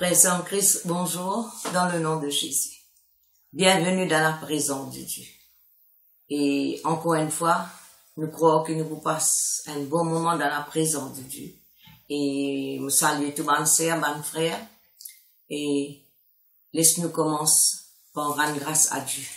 Frères et sœurs en Christ, bonjour, dans le nom de Jésus. Bienvenue dans la présence de Dieu. Et encore une fois, nous croyons que nous vous passons un bon moment dans la présence de Dieu. Et nous saluons tous les sœurs, les frères. Et laisse-nous commencer par rendre grâce à Dieu.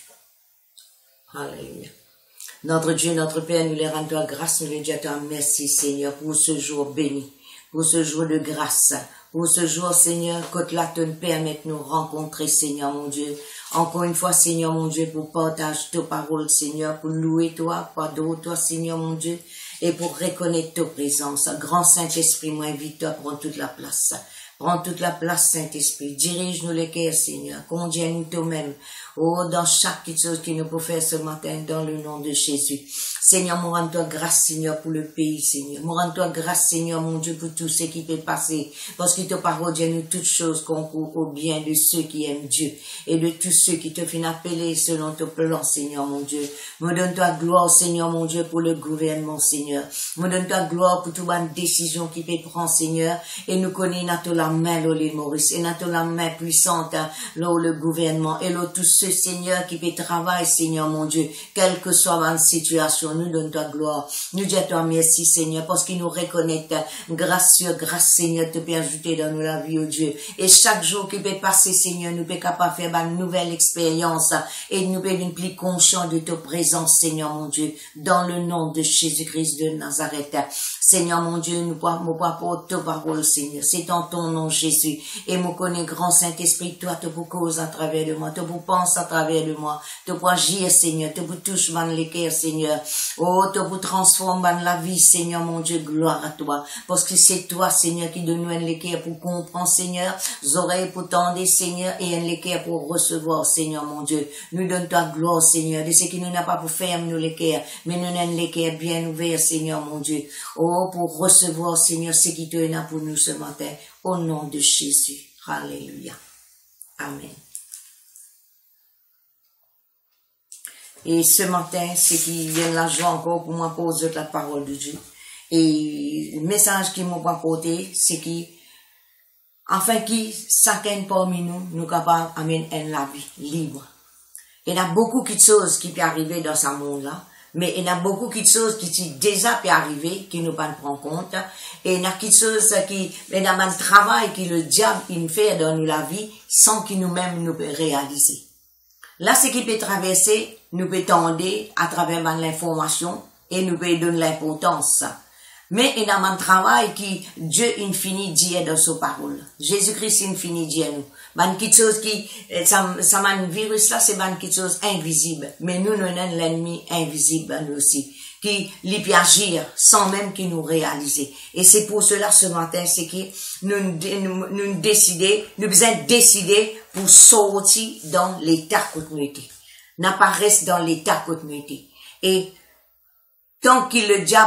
Alléluia. Notre Dieu, notre Père, nous les rendons grâce, nous les disons merci Seigneur pour ce jour béni, pour ce jour de grâce, pour ce jour Seigneur, que là te permette de nous rencontrer Seigneur mon Dieu. Encore une fois Seigneur mon Dieu, pour partager ta parole Seigneur, pour louer toi, pour adorer toi Seigneur mon Dieu, et pour reconnaître ta présence. Grand Saint-Esprit, moi invite-toi, prends toute la place. Prends toute la place, Saint-Esprit. Dirige-nous les cœurs, Seigneur. Conduis-nous toi-même. Oh, dans chaque petite chose qui nous peut faire ce matin, dans le nom de Jésus. Seigneur, moi rends-toi grâce, Seigneur, pour le pays, Seigneur. Moi rends-toi grâce, Seigneur, mon Dieu, pour tout ce qui peut passer. Parce que ta parole dit nous toutes choses concourent au bien de ceux qui aiment Dieu. Et de tous ceux qui te font appeler selon ton plan, Seigneur, mon Dieu. Me donne-toi gloire, Seigneur, mon Dieu, pour le gouvernement, Seigneur. Me donne-toi gloire pour toute bonne décision qui peut prendre, Seigneur. Et nous connaissons notre la main, l'île Maurice. Et notre la main puissante, le gouvernement. Et tous ceux, Seigneur, qui peut travailler, Seigneur, mon Dieu. Quelle que soit la situation, nous donne ta gloire. Nous disons toi merci, Seigneur, parce qu'il nous reconnaît grâce sur grâce, Seigneur, te peut ajouter dans nous la vie, oh Dieu. Et chaque jour qui peut passer, Seigneur, nous peut capable faire une nouvelle expérience et nous peut être plus conscient de ta présence, Seigneur, mon Dieu, dans le nom de Jésus-Christ de Nazareth. Seigneur, mon Dieu, nous pouvons pour ta parole, Seigneur. C'est en ton nom, Jésus. Et nous connaissons, grand Saint-Esprit, toi, te vous cause à travers de moi, te vous pense à travers de moi, te vous agir, Seigneur, te vous touche, man, les cœurs, Seigneur. Oh, te vous transforme dans la vie, Seigneur, mon Dieu, gloire à toi. Parce que c'est toi, Seigneur, qui donne nous un l'équerre pour comprendre, Seigneur, les oreilles pour tendre, Seigneur, et un l'équerre pour recevoir, Seigneur, mon Dieu. Nous donne ta gloire, Seigneur, de ce qui nous n'a pas pour faire, nous l'équerre, mais nous avons l'équerre bien ouvert, Seigneur, mon Dieu. Oh, pour recevoir, Seigneur, ce qui te est là pour nous ce matin, au nom de Jésus. Alléluia. Amen. Et ce matin, c'est qu'il y a la joie encore pour moi cause de la parole de Dieu. Et le message qui m'a apporté, c'est qu'il, enfin, qui, chacun parmi nous, nous capables d'amener la vie libre. Il y a beaucoup de choses qui peuvent arriver dans ce monde-là, mais il y a beaucoup de choses qui déjà peuvent arriver, qui nous pas prendre compte. Et il y a des choses qui, il y a un travail que le diable, il fait dans nous la vie, sans qu'il nous-mêmes nous réaliser. Là, ce qui peut traverser, nous peut tendre à travers l'information et nous peut donner l'importance. Mais il y a un travail qui Dieu infini dit dans sa parole. Jésus-Christ infini dit nous. Quelque chose qui, ça virus là, c'est quelque chose invisible. Mais nous avons l'ennemi invisible nous aussi. Qui peut agir sans même qu'il nous réalise. Et c'est pour cela ce matin, c'est que nous besoin décider pour sortir dans l'état que nous étions. N'a pas reste dans l'état que nous étions. Et tant qu'il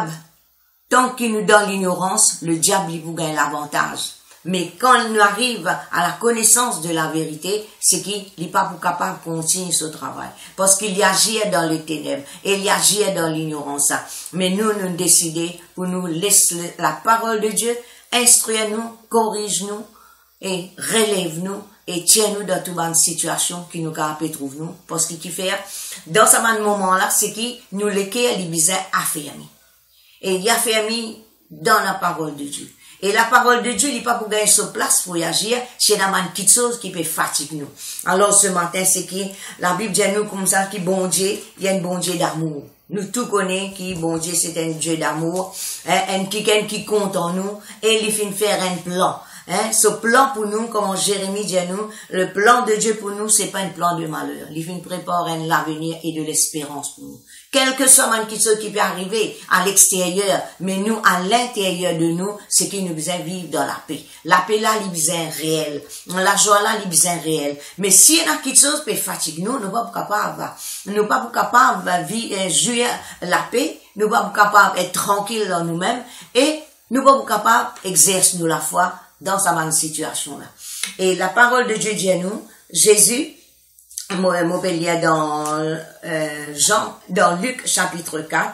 nous donne l'ignorance, le diable il vous gagne l'avantage. Mais quand nous arrive à la connaissance de la vérité, c'est qu'il n'est pas capable de continuer ce travail. Parce qu'il y agit dans les ténèbres, et il y agit dans l'ignorance. Mais nous décidons pour nous laisser la parole de Dieu, instruire-nous, corrige-nous, et relève-nous, et tiens-nous dans toute bonne situation qui nous peut trouver nous. Parce qu'il fait, dans ce moment-là, c'est qu'il nous l'équerre, il besoin affermi. Et il affermi dans la parole de Dieu. Et la parole de Dieu, il n'est pas pour gagner sa place pour y agir, c'est dans une petite chose qui peut fatiguer nous. Alors ce matin, c'est que la Bible dit à nous comme ça, qui bon Dieu, il y a un bon Dieu d'amour. Nous tous connaissons qui bon Dieu, c'est un Dieu d'amour, quelqu'un qui compte en nous, et il finit faire un plan. Ce plan pour nous, comme Jérémie dit à nous, le plan de Dieu pour nous, c'est pas un plan de malheur. Il finit préparer l'avenir et de l'espérance pour nous. Quel que soit ce qui peut arriver à l'extérieur, mais nous, à l'intérieur de nous, c'est qu'il nous besoin vivre dans la paix. La paix là, il besoin réel. La joie là, il besoin réel. Mais si il y a quelque chose qui peut fatiguer nous, nous pas capables de vivre, jouir la paix, nous pas capables d'être tranquilles dans nous-mêmes, et nous pas capables d'exercer nous la foi dans sa même situation là. Et la parole de Dieu dit à nous, Jésus, Montpellier dans Luc chapitre 4,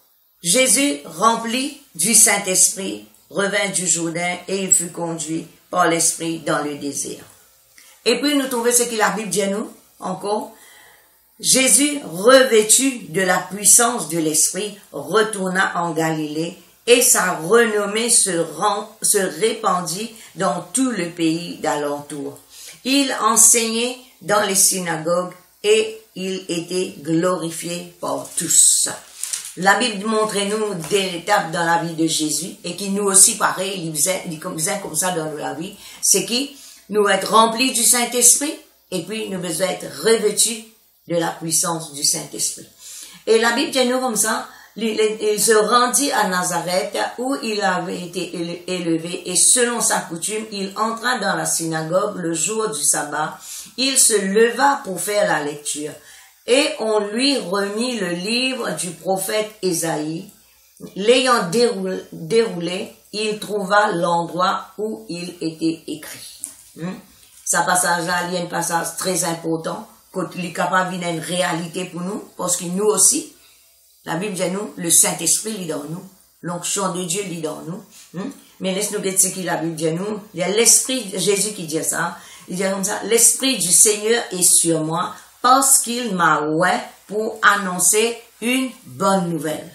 Jésus, rempli du Saint-Esprit, revint du Jourdain et il fut conduit par l'Esprit dans le désert. Et puis nous trouvons ce que la Bible dit à nous, encore. Jésus, revêtu de la puissance de l'Esprit, retourna en Galilée et sa renommée se répandit dans tout le pays d'alentour. Il enseignait dans les synagogues et il était glorifié par tous. La Bible montre-nous des étapes dans la vie de Jésus et qui nous aussi, pareil, il faisait comme ça dans la vie, c'est qui nous être remplis du Saint-Esprit et puis nous besoin être revêtus de la puissance du Saint-Esprit. Et la Bible dit nous comme ça, il se rendit à Nazareth où il avait été élevé et selon sa coutume, il entra dans la synagogue le jour du sabbat. Il se leva pour faire la lecture et on lui remit le livre du prophète Ésaïe. L'ayant déroulé, il trouva l'endroit où il était écrit. Ce passage-là, il y a un passage très important, qu'il est capable d'une réalité pour nous, parce que nous aussi, la Bible dit nous, le Saint-Esprit lit dans nous, l'onction de Dieu lit dans nous. Mais laisse-nous dire ce que la Bible dit nous. Il y a l'Esprit de Jésus qui dit ça. Il dit comme ça, l'Esprit du Seigneur est sur moi, parce qu'il m'a oint pour annoncer une bonne nouvelle.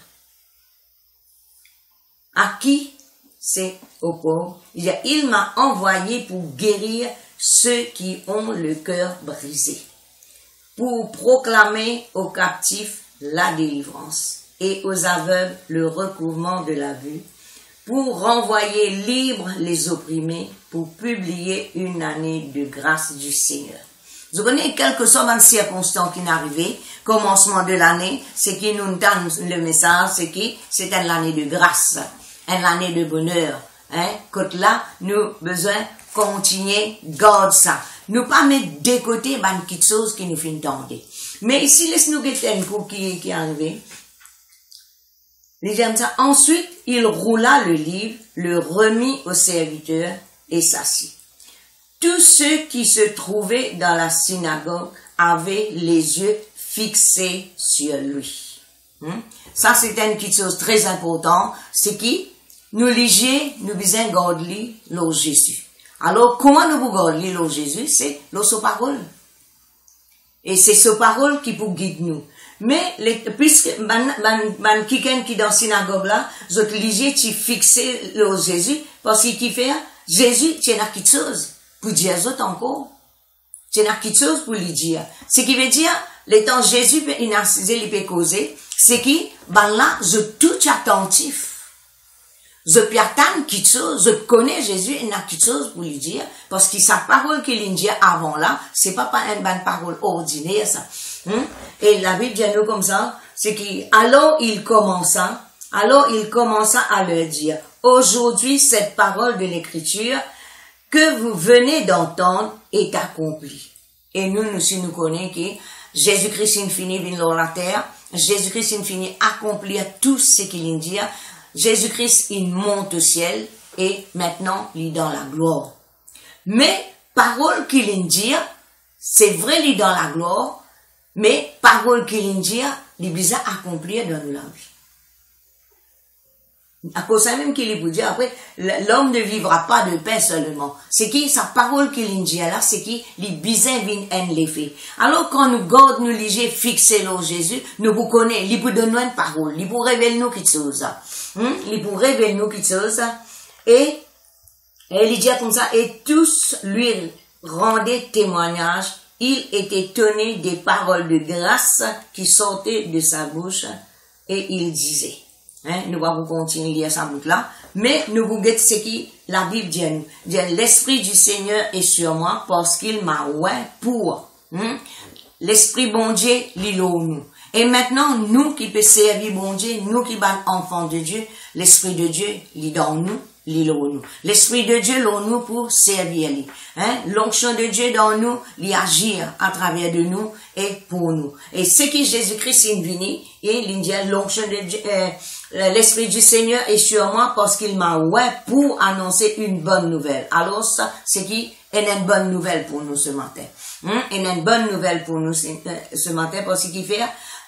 À qui? C'est aux pauvres. Il m'a envoyé pour guérir ceux qui ont le cœur brisé, pour proclamer aux captifs la délivrance et aux aveugles le recouvrement de la vue, pour renvoyer libres les opprimés, pour publier une année de grâce du Seigneur. Vous connaissez quelque chose dans les circonstances qui n'arrivaient, commencement de l'année, c'est qui nous donne le message, c'est qui c'est une année de grâce, une année de bonheur. Quand là, nous besoin continuer, garde ça. Nous pas mettre de côté ben quelque chose qui nous fait entendre. Mais ici, laisse-nous guetter un coup qui est arrivé. J'aime ça. Ensuite, il roula le livre, le remit au serviteur et s'assit. Tous ceux qui se trouvaient dans la synagogue avaient les yeux fixés sur lui. Ça, c'est une petite chose très importante. C'est qui? Nous ligions, nous besoin garder l'eau Jésus. Alors, comment nous pouvons garder l'eau Jésus? C'est l'eau sa parole. Et c'est sa parole qui peut guider nous. Mais, puisque, quelqu'un qui dans la synagogue là, vous ligiez, tu fixes l'eau Jésus, parce qu'il fait, Jésus, tu as quelque chose pour dire aux autres encore. Tu as quelque chose pour lui dire. Ce qui veut dire, le temps Jésus, il peut causer, c'est qui, là, je tout attentif. Je pierre quelque chose, je connais Jésus, il a quelque chose pour lui dire, parce que sa parole qu'il dit avant là, c'est pas une bonne parole ordinaire, ça. Et la Bible dit nous comme ça, c'est alors il commença à leur dire, aujourd'hui, cette parole de l'écriture que vous venez d'entendre est accomplie. Et nous connaissons que Jésus-Christ il finit venir dans la terre, Jésus-Christ il finit accomplir tout ce qu'il dit. Jésus-Christ, il monte au ciel et maintenant, il est dans la gloire. Mais, parole qu'il dit, c'est vrai, il est dans la gloire, mais parole qu'il dit, il est besoin d'accomplir dans la vie. À cause de ça même qu'il est pour dire, après, l'homme ne vivra pas de pain seulement. C'est qui, sa parole qu'il dit là, c'est qui, les besoins viennent l'effet. Alors, quand nous gardons, nous lisons, fixer l'eau Jésus, nous vous connaissons, il peut donner une parole, il peut révéler nous quelque chose. Il pour révéler nous quelque chose, et il dit comme ça, et tous lui rendaient témoignage, il était étonné des paroles de grâce qui sortaient de sa bouche, et il disait, nous allons continuer à lire ça bout là, mais nous vous guettons ce qui, la Bible dit, l'Esprit du Seigneur est sur moi, parce qu'il m'a oint pour, l'Esprit bon Dieu, l'îlot nous. Et maintenant, nous qui peut servir bon Dieu, nous qui sommes enfants de Dieu, l'Esprit de Dieu, il est dans nous, il est en nous. L'Esprit de Dieu, l'on nous pour servir lui. L'onction de Dieu dans nous, il agit à travers de nous et pour nous. Et ce qui Jésus-Christ est venu, et il dit, l'onction de Dieu, l'Esprit du Seigneur est sur moi parce qu'il m'a oint pour annoncer une bonne nouvelle. Alors ça, c'est qui est une bonne nouvelle pour nous ce matin. Une bonne nouvelle pour nous ce matin parce qu'il fait,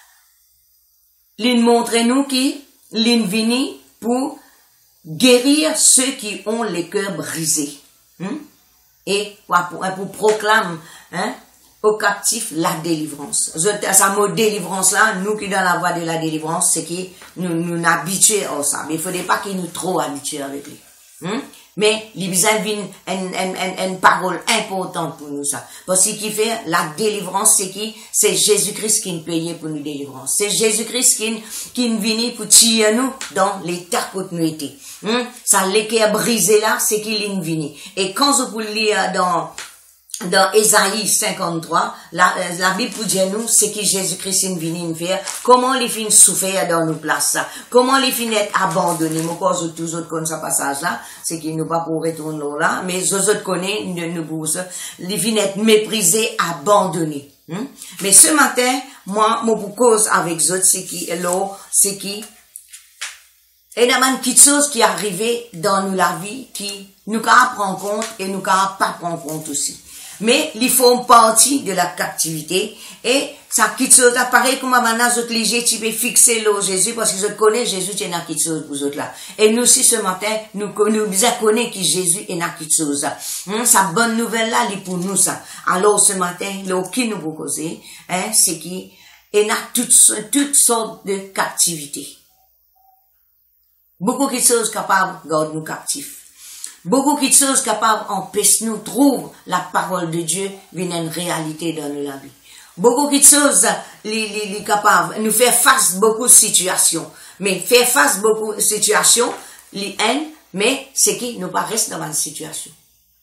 il montre nous qui, il vient pour guérir ceux qui ont les cœurs brisés. Et pour proclamer, aux captifs la délivrance. Ça mot délivrance là, nous qui dans la voie de la délivrance, c'est qui nous habitués à ça. Mais il faudrait pas qu'ils nous trop habitués avec lui. Mais il besoin une parole importante pour nous ça. Parce que qui fait la délivrance, c'est qui? C'est Jésus-Christ qui nous payait pour nous délivrance. C'est Jésus-Christ qui nous vient pour tirer nous dans l'état que nous étions. Ça l'équerre brisé là, c'est qu'il nous vient. Et quand vous lire dans Ésaïe 53, la Bible pour dire nous, c'est que Jésus-Christ est venu faire, comment les fins souffrir dans nos places, ça, comment les fins être abandonnés, moi, quand tous autres connaissent ce passage là, c'est qu'ils nous pas pour retourner là, mais les autres connaissent, nous pour ça, les fins être méprisés, abandonnés, Mais ce matin, moi, pour cause avec les autres, c'est qui, et il y a une petite chose qui est arrivée dans nous la vie, qui nous prend compte et nous pas prendre compte aussi. Mais ils font partie de la captivité et ça quitte chose là pareil comme maintenant autres léger tu peux fixer l'eau Jésus parce qu'ils connaissent Jésus qui est dans quelque chose pour autres là et nous aussi ce matin nous bien connaître que Jésus est dans quelque chose là sa bonne nouvelle là pour nous ça alors ce matin l'eau qui nous propose c'est qui est dans toutes sortes de captivité beaucoup de choses capables de garder nous captifs. Beaucoup de choses capables d'empêcher nous trouver la parole de Dieu vient une réalité dans nos vies. Beaucoup de choses les capables nous faire face beaucoup de situations. Mais faire face beaucoup de situations, les haines, mais c'est qui nous pas rester dans une situation.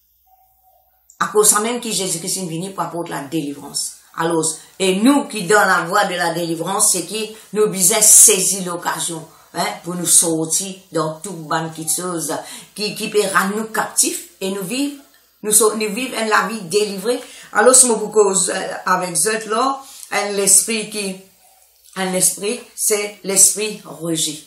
À cause de même que Jésus-Christ est venu pour apporter la délivrance. Alors, et nous qui dans la voie de la délivrance, c'est qui nous devons saisir l'occasion. Pour nous sortir dans toute bonne petite chose qui peut rendre nous captifs et nous vivre la vie délivrée. Alors, ce mot cause avec eux là, l'esprit, c'est l'esprit rejet.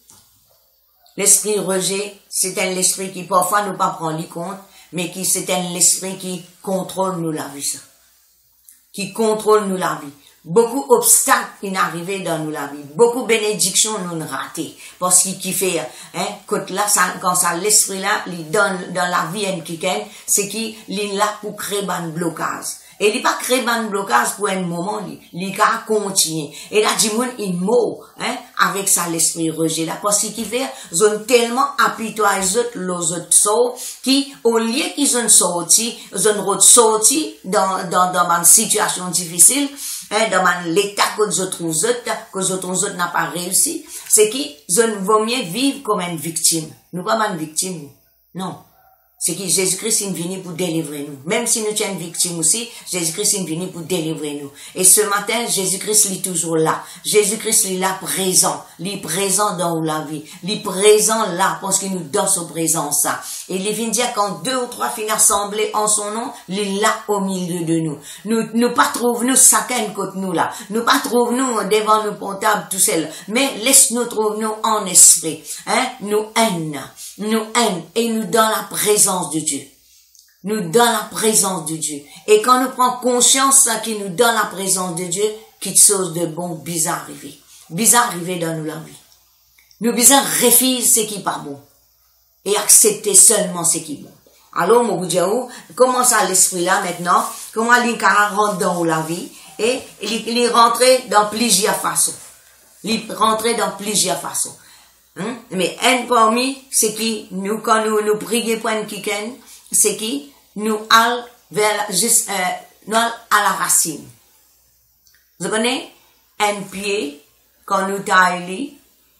L'esprit rejet, c'est un esprit qui parfois nous pas prend compte, mais qui c'est un esprit qui contrôle nous la vie, ça. Qui contrôle nous la vie. Beaucoup d'obstacles qui n'arrivaient dans nous la vie. Beaucoup de bénédictions nous raté. Parce qu'il fait, quand ça, l'esprit là, il donne dans la vie c'est qu'il est là pour créer un blocage. Et il pas créer un blocage pour un moment, il va continuer. Et là, il mot, avec ça, l'esprit rejet là. Parce qu'il fait, ils ont tellement apitoyé les autres sorts, qui, au lieu qu'ils ont sorti, ils ont sorti dans une situation difficile, dans l'état que les autres n'a pas réussi, c'est qu'ils vaut mieux vivre comme une victime. Nous pas une victime. Non. C'est que Jésus-Christ est venu pour délivrer nous. Même si nous sommes victimes aussi, Jésus-Christ est venu pour délivrer nous. Et ce matin, Jésus-Christ est toujours là. Jésus-Christ est là présent. Il est présent dans la vie. Il est présent là parce qu'il nous donne sa présence. Et il vient dire quand 2 ou 3 finissent assemblés en son nom, il est là au milieu de nous. Nous pas trouver nous chacun côté nous là. Nous pas trouver nous devant nos portables tout seul. Mais laisse-nous trouver nous en esprit. Nous haine et nous dans la présence de Dieu. Nous dans la présence de Dieu. Et quand nous prenons conscience qu'il nous donne la présence de Dieu, quelque chose de bon, bizarre arrivé. Bizarre arrivé dans nous la vie. Nous besoin refuser ce qui n'est pas bon. Et accepter seulement ce qui est bon. Alors, mon Dieu, comment ça l'esprit là maintenant? Comment il rentre dans la vie? Et il est rentré dans plusieurs façons. Il est rentré dans plusieurs façons. Mais un parmi, c'est qui, nous, quand nous prions pour un kiken, c'est qui, nous allons vers, nous allons à la racine. Vous connaissez, un pied, quand nous taillons,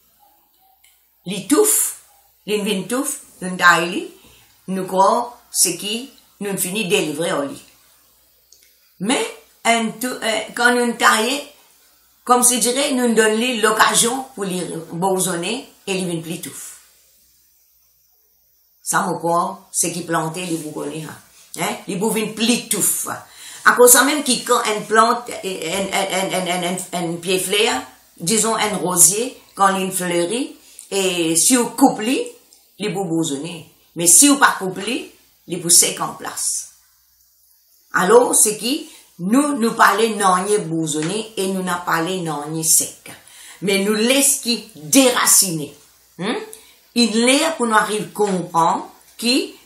les touffes, les vins touffes, nous taillons, nous croyons, c'est qui, nous finissons de délivrer au lit. Mais, quand nous taillons, comme si je dirais, nous donnons l'occasion pour les bourgeonner et les vins plus touffes. Ça, mon corps, c'est qui plantait les bourgeonnés, les bourgeonnés plus touffes. À cause de même qui, quand une plante, un pied fleur, disons un rosier, quand il fleurit, et si vous couplez, les bourgeonnés. Mais si vous pas couplez, les vous sec en place. Alors, c'est qui, nous parlons non bourgeonné et nous n'a parlé non sec. Mais nous laissons qui déraciner. Il est pour nous arriver à comprendre qui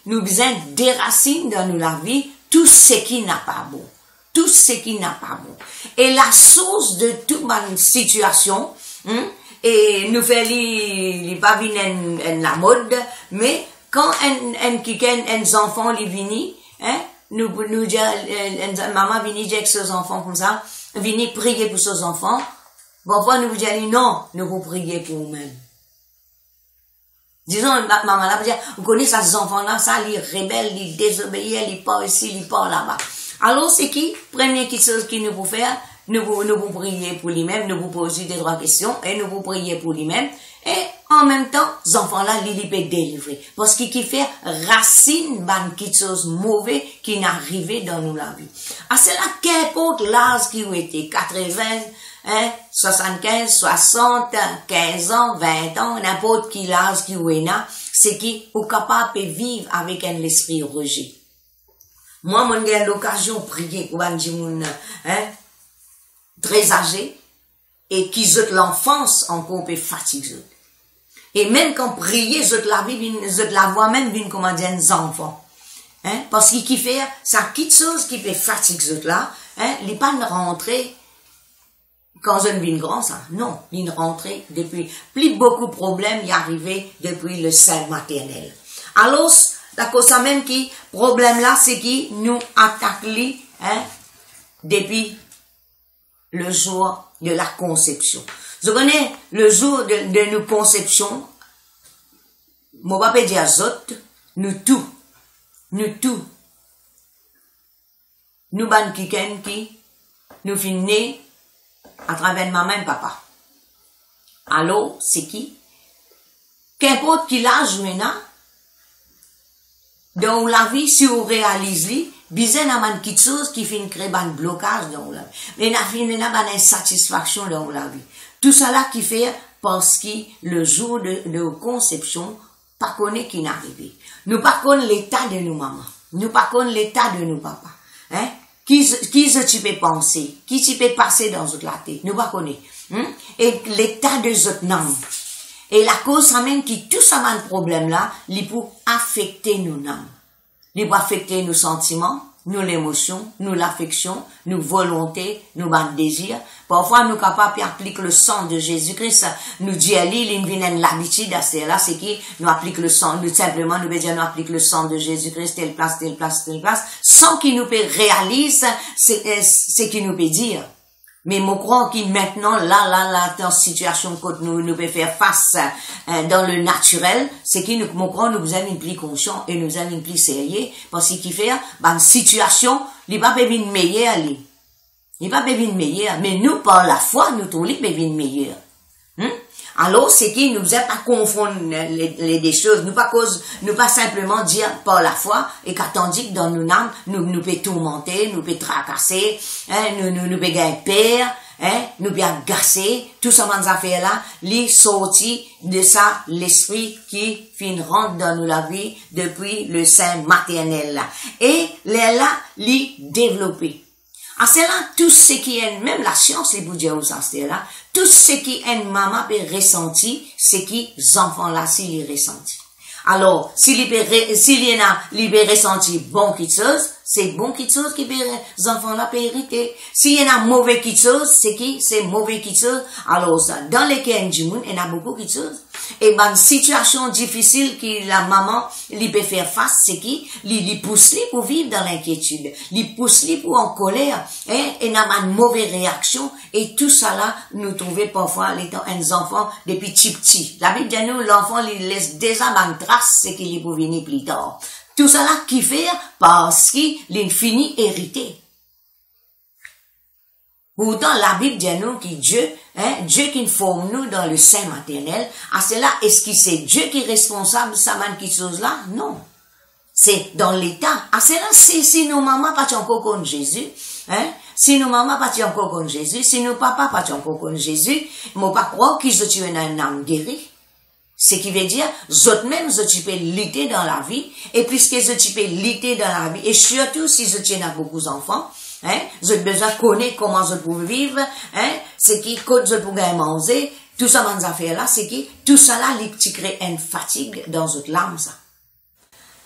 nous besoin déraciner dans nous la vie tout ce qui n'a pas bon. Tout ce qui n'a pas bon. Et la source de toute ma situation, et nous fait pas venir la mode, mais quand un enfant les vini, nous dire, maman vini dire que ses enfants comme ça, vini prier pour ses enfants, parfois nous vous disons non, nous vous prier pour nous-mêmes. Disons, maman là, vous connaissez ces enfants-là, ça, ils rebelles, ils désobéissent, ils partent ici, ils partent là-bas. Alors, c'est qui? Première chose qui nous peut faire, nous vous prier pour lui-même, nous vous poser des trois questions, et nous vous prier pour lui-même, et en même temps, ces enfants-là, ils peuvent délivrer. Parce qu'il fait racine, quelque chose mauvais qui n'arrivait dans nous la vie. Ah, c'est là, qu'importe l'âge qui a été, 80, 75, 60, 15 ans, 20 ans, n'importe qui l'âge qui est là, c'est qui est capable de vivre avec un esprit rejet. Moi, j'ai l'occasion de prier pour un gens, très âgé, et qui ont l'enfance encore peu fatigué. Et même quand prier, la voix même vient comme des enfants. Parce qu'il fait, ça quitte chose qui peut fatiguer là, il n'est pas rentré quand je viens grand, ça. Non, il est rentré depuis, plus beaucoup de problèmes y arrivé depuis le sein maternel. Alors, d'accord, ça même qui, problème là, c'est qui nous attaque depuis le jour de la conception. Je connais le jour de nos conceptions, mon papa dit à Zot, nous tout, nous ban qui, nous finissons à travers maman et papa. Alors, c'est qui? Qu'importe qui l'a joué là, dans la vie, si on réalise li, bizarre n'a pas quelque chose qui fait créer un blocage dans la vie. Mais n'a fini n'a pas insatisfaction dans la vie. Tout ça là qui fait parce que le jour de conception, pas connaît qui n'est arrivé. Nous pas connaît l'état de nos mamans. Nous pas connaît l'état de nos papas. Qui tu peux penser? Qui tu peux passer dans notre la tête? Nous pas connaît. Et l'état de notre âme. Et la cause, ça même qui, tout ça, un problème là, il peut affecter nos âmes. Il peut affecter nos sentiments, nos émotions, nos l'affection, nos volontés, nos désirs. Parfois, nous capables d'appliquer le sang de Jésus-Christ. Nous dit à lui, il vient l'habitude à cela, c'est qui, nous applique le sang, nous simplement, nous dire, nous applique le sang de Jésus-Christ, telle place, sans qu'il nous peut réaliser ce qu'il nous peut dire. Mais je crois que maintenant, là, dans la situation que nous pouvons faire face dans le naturel, c'est que nous crois nous avons une plus conscient et nous avons une plus sérieux, parce qu'il fait, une situation, il n'est pas bien meilleur, il n'est pas bien meilleur, mais nous, par la foi, nous trouvons qu'il est bien meilleur. Alors, c'est qu'il nous a pas confondre les choses, nous pas simplement dire par la foi, et qu'attendu que dans nos âmes, nous peut tourmenter, nous peut tracasser, nous peut gagner peur, nous peut agacer, tout ça, ces affaires-là, les sorties de ça, l'esprit qui rentre dans nous la vie depuis le sein maternel là. Et là, les développer. Ah, c'est là, tout ce qui est, même la science, les bouddhas, c'est là, tout ce qui est maman peut ressentir, c'est qui, les enfants là, s'ils les ressentent. Alors, s'il y en a, il peut ressentir bon quelque chose, c'est bon quelque chose qui peut, les enfants là peut hériter. S'il y en a mauvais quelque chose, c'est qui, c'est mauvais quelque chose. Alors, ça, dans les cas du monde, il y en a beaucoup quelque chose. Et ben, situation difficile que la maman, il peut faire face, c'est qui, il pousse pour vivre dans l'inquiétude. Il pousse pour en colère, et n'a pas une mauvaise réaction. Et tout ça là, nous trouvons parfois, les enfants, depuis petit. La Bible dit nous, l'enfant, il laisse déjà une trace, c'est qu'il est pour venir plus tard. Tout ça là, qui fait, parce qu'il finit hérité. Pourtant, la Bible dit nous que Dieu qui forme nous dans le sein maternel, à cela, est-ce que c'est Dieu qui est responsable de ça, quelque chose là? Non. C'est dans l'état. À cela, si nos mamans pas encore comme Jésus, si nos mamans pas encore comme Jésus, si nos papas pas encore comme Jésus, moi pas croire qu'ils ont tué un âme guérie. Ce qui veut dire, eux même, ils peux lutter dans la vie, et puisque ils peux lutter dans la vie, et surtout si ils tiennent à beaucoup d'enfants, vous avez besoin de connaître comment vous pouvez vivre, c'est qui, quand vous pouvez manger, tout ça, dans ces affaires-là, c'est qui, tout ça là, qui crée une fatigue dans votre âme, ça.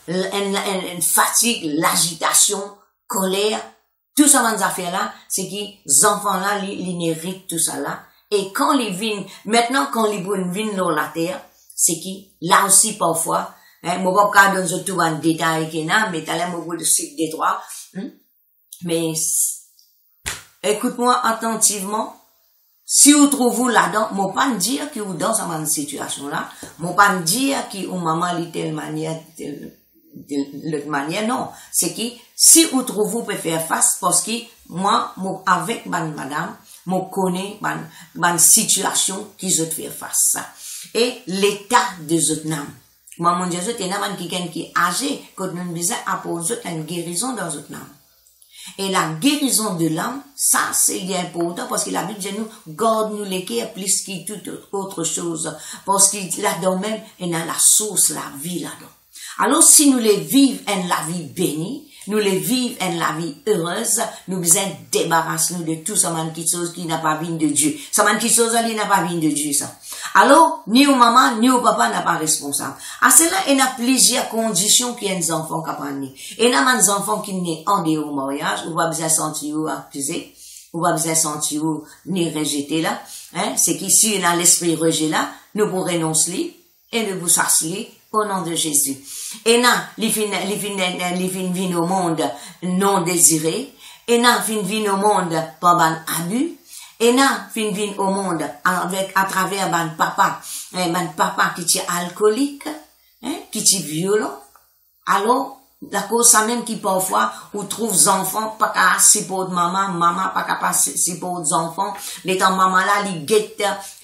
une fatigue, l'agitation, colère, tout ça, ces affaires-là, c'est que les enfants-là, ils méritent tout ça là. Et quand ils viennent, maintenant, quand ils viennent dans la terre, c'est que, là aussi, parfois, moi, pas donner tout un détail qu'il y a, mais t'as l'air beaucoup de cycle des droits, mais, écoute-moi attentivement. Si vous trouvez là-dedans, moi pas dire que vous dans cette situation-là, moi pas dire que vous maman lit telle manière, l'autre manière, non. C'est que, si vous trouvez, vous pouvez faire face, parce que, moi, avec madame, moi connais, situation qui se fait face. Et l'état des autres âmes. Moi, mon Dieu, c'est un âme qui est âgé, quand nous besoin apposer une guérison dans notre âme. Et la guérison de l'âme, ça, c'est important parce que la Bible dit nous, garde-nous les cœurs plus que toute autre chose. Parce que là-dedans même, il y a la source, la vie là-dedans. Alors, si nous les vivons en la vie bénie, nous les vivons en la vie heureuse, nous besoin débarrasser nous de tout ça, chose qui n'a pas vu de Dieu. Ça, chose qui n'a pas vu de Dieu, ça. Alors, ni au maman, ni au papa n'a pas responsable. À cela, il y a plusieurs conditions qui ont des enfants qui ont né. Il y a des enfants qui naissent en dehors du mariage, ou pas besoin de sentir accusé, ou pas besoin de sentir ni rejeté là. C'est qu'ici, il y a l'esprit rejet là, nous pourrons renoncer et nous vous s'assurer au nom de Jésus. Et là, les fins viennent au monde non désiré, et là, fin viennent au monde par un abus, et là, fin viennent au monde à travers un papa qui est alcoolique, qui est violent. Alors, la cause ça même qui parfois, on trouve des enfants, pas qu'à si pour maman, pas qu'à si pour des enfants, les temps maman là, les guette,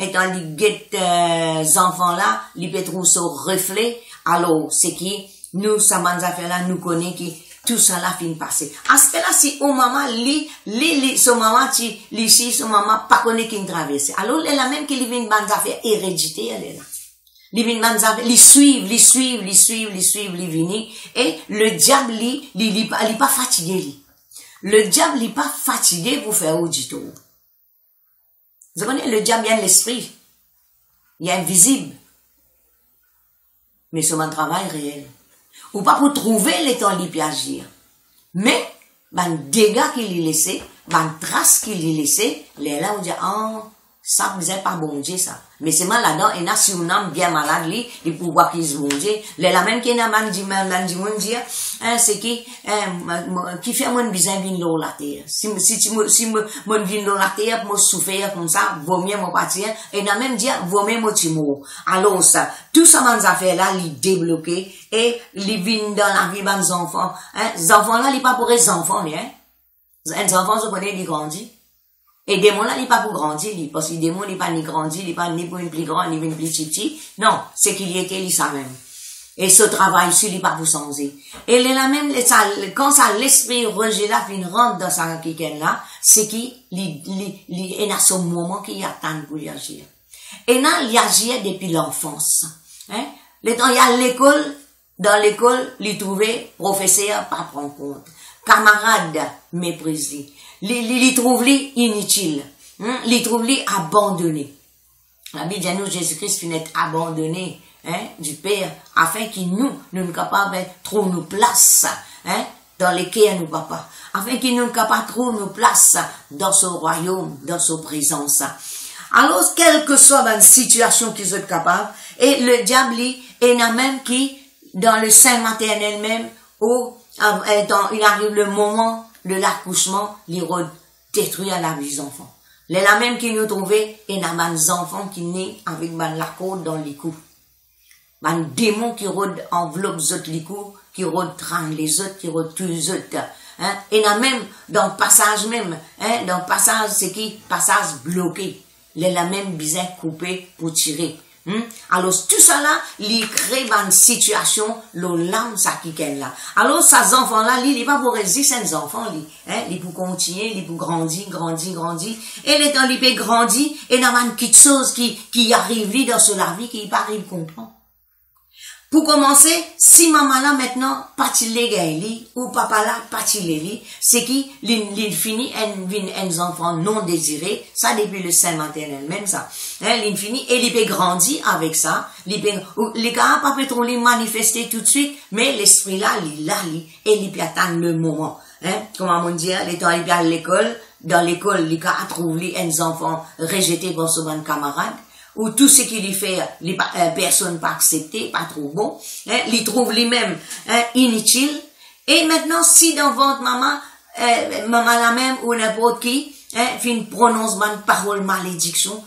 enfants là, les peut trouver ce reflet. Alors, c'est qui, nous, ça m'a fait là, nous connaît qui, tout ça là, fin passé. À ce là, si au maman, son maman, son maman, pas connaît qui traverse. Alors, elle a même qui vient une bande affaire hérédité, elle est là. Les suivent, les viennent, et le diable, il pas fatigué, Le diable, il pas fatigué pour faire audito. Vous comprenez, le diable, il y a l'esprit. Il y a invisible. Mais c'est un travail réel. Ou pas pour trouver les temps d'y agir. Mais, dégâts qu'il y laissé, traces qu'il y laissé, les là, on dit, ça, vous êtes pas bon Dieu, ça. Mais c'est mal là-dedans, et là, si on a bien malade, il peut voir qu'il se bon Dieu. La même qui n'a pas dit, c'est qui fait mon besoin de venir la terre. Si mon vin dans la terre, moi souffrir comme ça, vaut mieux mon partir, et n'a même dit, vaut mieux mon timo. Alors ça, tout ça, mon affaire là, il débloqué, et il vient dans la vie des enfants. Les enfants là, il pas pour les enfants, les enfants se connaissent, ils grandissent. Et démon là, il n'est pas pour grandir, parce que démon n'est pas ni grandi, il n'est pas ni pour une plus grande, ni pour une plus petite. Non, c'est qu'il y était, il ça même. Et ce travail-ci, il n'est pas pour changer. Et là même, quand ça, l'esprit rejet là, fin rentre dans sa kiken là, c'est qu'il y a ce moment qu'il attend pour y agir. Et là, il agit depuis l'enfance. Le temps, il y a l'école, dans l'école, il trouvait professeur, pas prendre compte. Camarade, méprisé. Il trouve inutile. Il trouve abandonné. La Bible dit nous, Jésus-Christ finit abandonné, du Père, afin qu'il nous capables de trouver nos places, dans les cœurs nous papa. Afin qu'il nous capables de trouver nos places dans ce royaume, dans sa présence. Alors, quelle que soit la situation qu'ils sont capables, et le diable, il a même qui, dans le sein maternel même, où, il arrive le moment de l'accouchement, il détruit la vie des enfants. Les la même qui nous trouvait, et n'a pas des enfants qui naissent avec la côte dans les coups. Un démon qui rôde enveloppe les autres les coups, qui rôde tringle les autres, qui rôde tous les autres. Et n'a même, dans le passage même, dans le passage, c'est qui? Passage bloqué. Les la même besoin coupé pour tirer. Alors, tout ça là, il crée une situation, l'âme, ça qui est là. Alors, ces enfants-là, il n'est pas pour résister ces enfants, il pour continuer, il pour grandir. Et les temps, il peut grandir, et il y a une petite chose qui arrive, dans la vie, qui pas arrive comprendre. Pour commencer, si maman là maintenant, pas les gagne ou papa là, pas les c'est qui, l'in fini, un enfant non désiré, ça depuis le sein maternel, même ça. Hein, l'in fini, et il peut grandir avec ça, les gars, pas peut trop les manifester tout de suite, mais l'esprit là, et il peut attendre le moment. Hein, comment on dit, les temps, il peut à l'école, dans l'école, les gars trouvent les enfants rejetés par son camarade, ou tout ce qu'il y fait, les personnes pas acceptées, pas trop bon, hein, les trouve lui-même inutiles. Et maintenant, si dans votre maman, maman la même ou n'importe qui, fin prononce une parole malédiction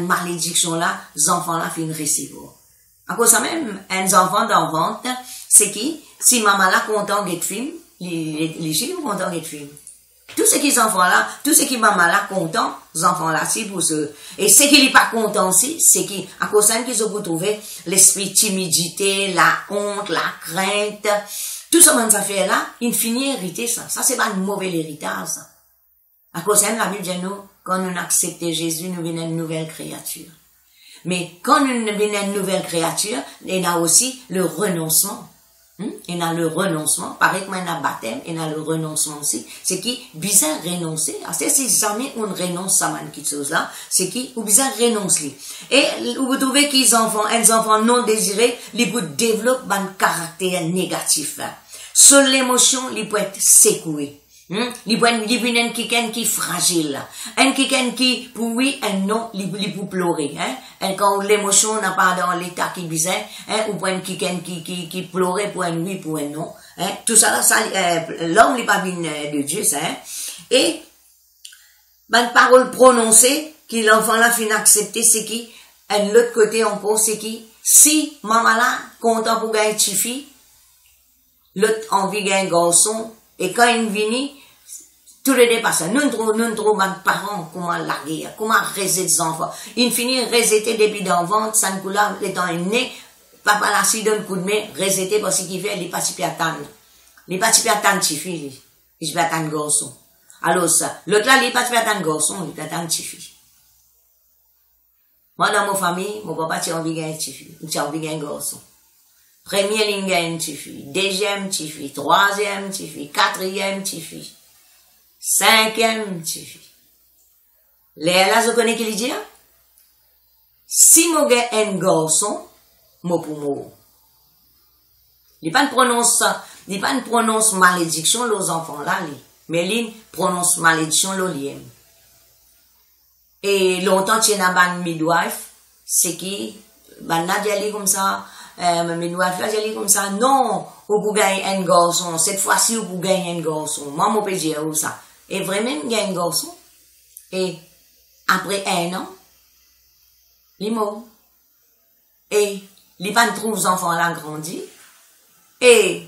là, les enfants là fin recevoir. À cause ça même, un enfant dans ventre, c'est qui? Si maman là content d'être film, les filles content d'être film. Tous ceux qui enfants là, tous ceux qui maman là content, les enfants là, c'est pour eux. Et ceux qui n'est pas content aussi, c'est qui, à cause de qu'ils ont trouvé l'esprit timidité, la honte, la crainte, tout ça, ça fait là, il finit hériter ça. Ça, c'est pas un mauvais héritage, ça. À cause de la Bible dit nous, quand nous acceptons Jésus, nous venons une nouvelle créature. Mais quand nous venons une nouvelle créature, il y a aussi le renoncement. Il y a le renoncement, pareil comme il y a le baptême, il y a le renoncement aussi. C'est qui, bizarre renoncer. C'est jamais on renonce à quelque chose là. C'est qui, ou bizarre renoncer. Et vous trouvez qu'ils enfants, un enfant non désiré, ils peuvent développer un caractère négatif. Seule l'émotion, ils peuvent être secoués. Ils peuvent être quelqu'un qui est fragile. Un quelqu'un qui, pour oui, un non, ils peuvent pleurer. Et quand l'émotion n'a pas dans l'état qui est bizarre, ou pour un quelqu'un qui pleurait pour un oui, pour un non. Tout ça, l'homme n'est pas bien de Dieu, ça. Et, une parole prononcée, qui l'enfant là finit accepter, c'est qui, de l'autre côté encore, c'est qui, si maman là, content pour gagner une fille, l'autre envie de gagner un garçon, et quand il vient, tout le dépasse. Nous trouvons des parents, comment larguer, comment raiser des enfants. Il finit resetter depuis dans le ventre, ça ne coule là, les temps est né, papa là, s'il donne un coup de main, resetter parce qu'il fait, il passe pas attendre. Il passe pas attendre chifi, il passe attendre garçon. Alors ça, l'autre là, il passe pas attendre garçon, il passe attendre chifi. Moi, dans ma famille, mon papa, tu as envie de gagner chifi, tu as envie de gagner garçon. Première ligne gagne chifi, deuxième chifi, troisième chifi, quatrième chifi. Cinquième chifi. Là, je connais qui dit, si moi gagne un garçon, moi pour moi. Il pas prononce malédiction aux enfants là, mais il prononce malédiction aux liens. Et longtemps, tu as un midwife, c'est qui, Nadia dit comme ça, midwife là, dit comme ça, non, ou pour gagner un garçon, cette fois-ci, ou pour gagner un garçon. Moi, mon peux dire ça. Et vraiment, il y a un garçon. Et après un an, il est mort. Et il va trouver les enfants là grandi. Et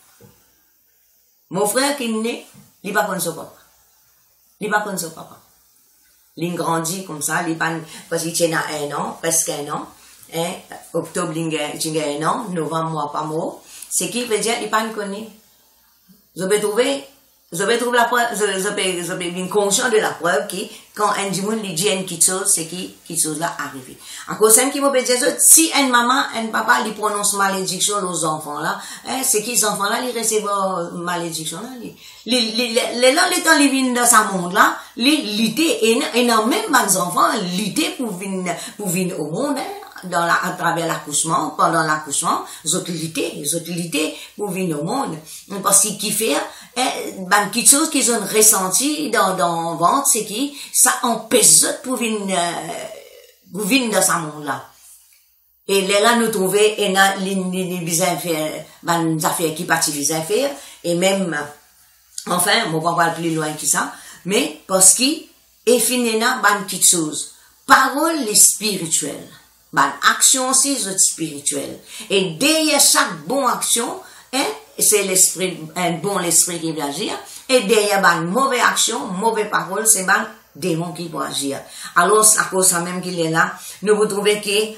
mon frère qui est né, il va connaître son papa. Il va connaître son papa. Il grandit comme ça, il va, parce qu'il tient à un an, presque un an. Octobre, il a un an, novembre, moi, pas mort. Ce qui veut dire, il va pas connaître. Je vais trouver la preuve, je vais bien conscient de la preuve qui, quand un dimanche, il dit quelque chose, c'est qui, quelque chose là arrivé. En cause, qui m'a dire, si une maman, un papa, il prononce malédiction aux enfants là, c'est qui, les enfants là, ils reçoivent malédiction là, les temps, ils viennent dans ce monde là, l'idée, et non, même les enfants, l'idée pour venir au monde, à travers l'accouchement, pendant l'accouchement, les autres luttaient pour venir au monde. Parce qu'ils fait, quelque chose qu'ils ont ressenti dans le ventre, c'est qui, ça empêche pour venir dans ce monde-là. Et là, nous trouvons, et là, les affaires qui partent les affaires, et même, enfin, on va pas aller plus loin que ça, mais parce qu'il est fini là, quelque chose. Parole spirituelle. Action aussi, c'est spirituel. Et derrière chaque bonne action, c'est l'esprit, un bon esprit qui va agir. Et derrière une mauvaise action, mauvaise parole, c'est un démon qui va agir. Alors, à cause de ça même qu'il est là, nous vous trouvez qui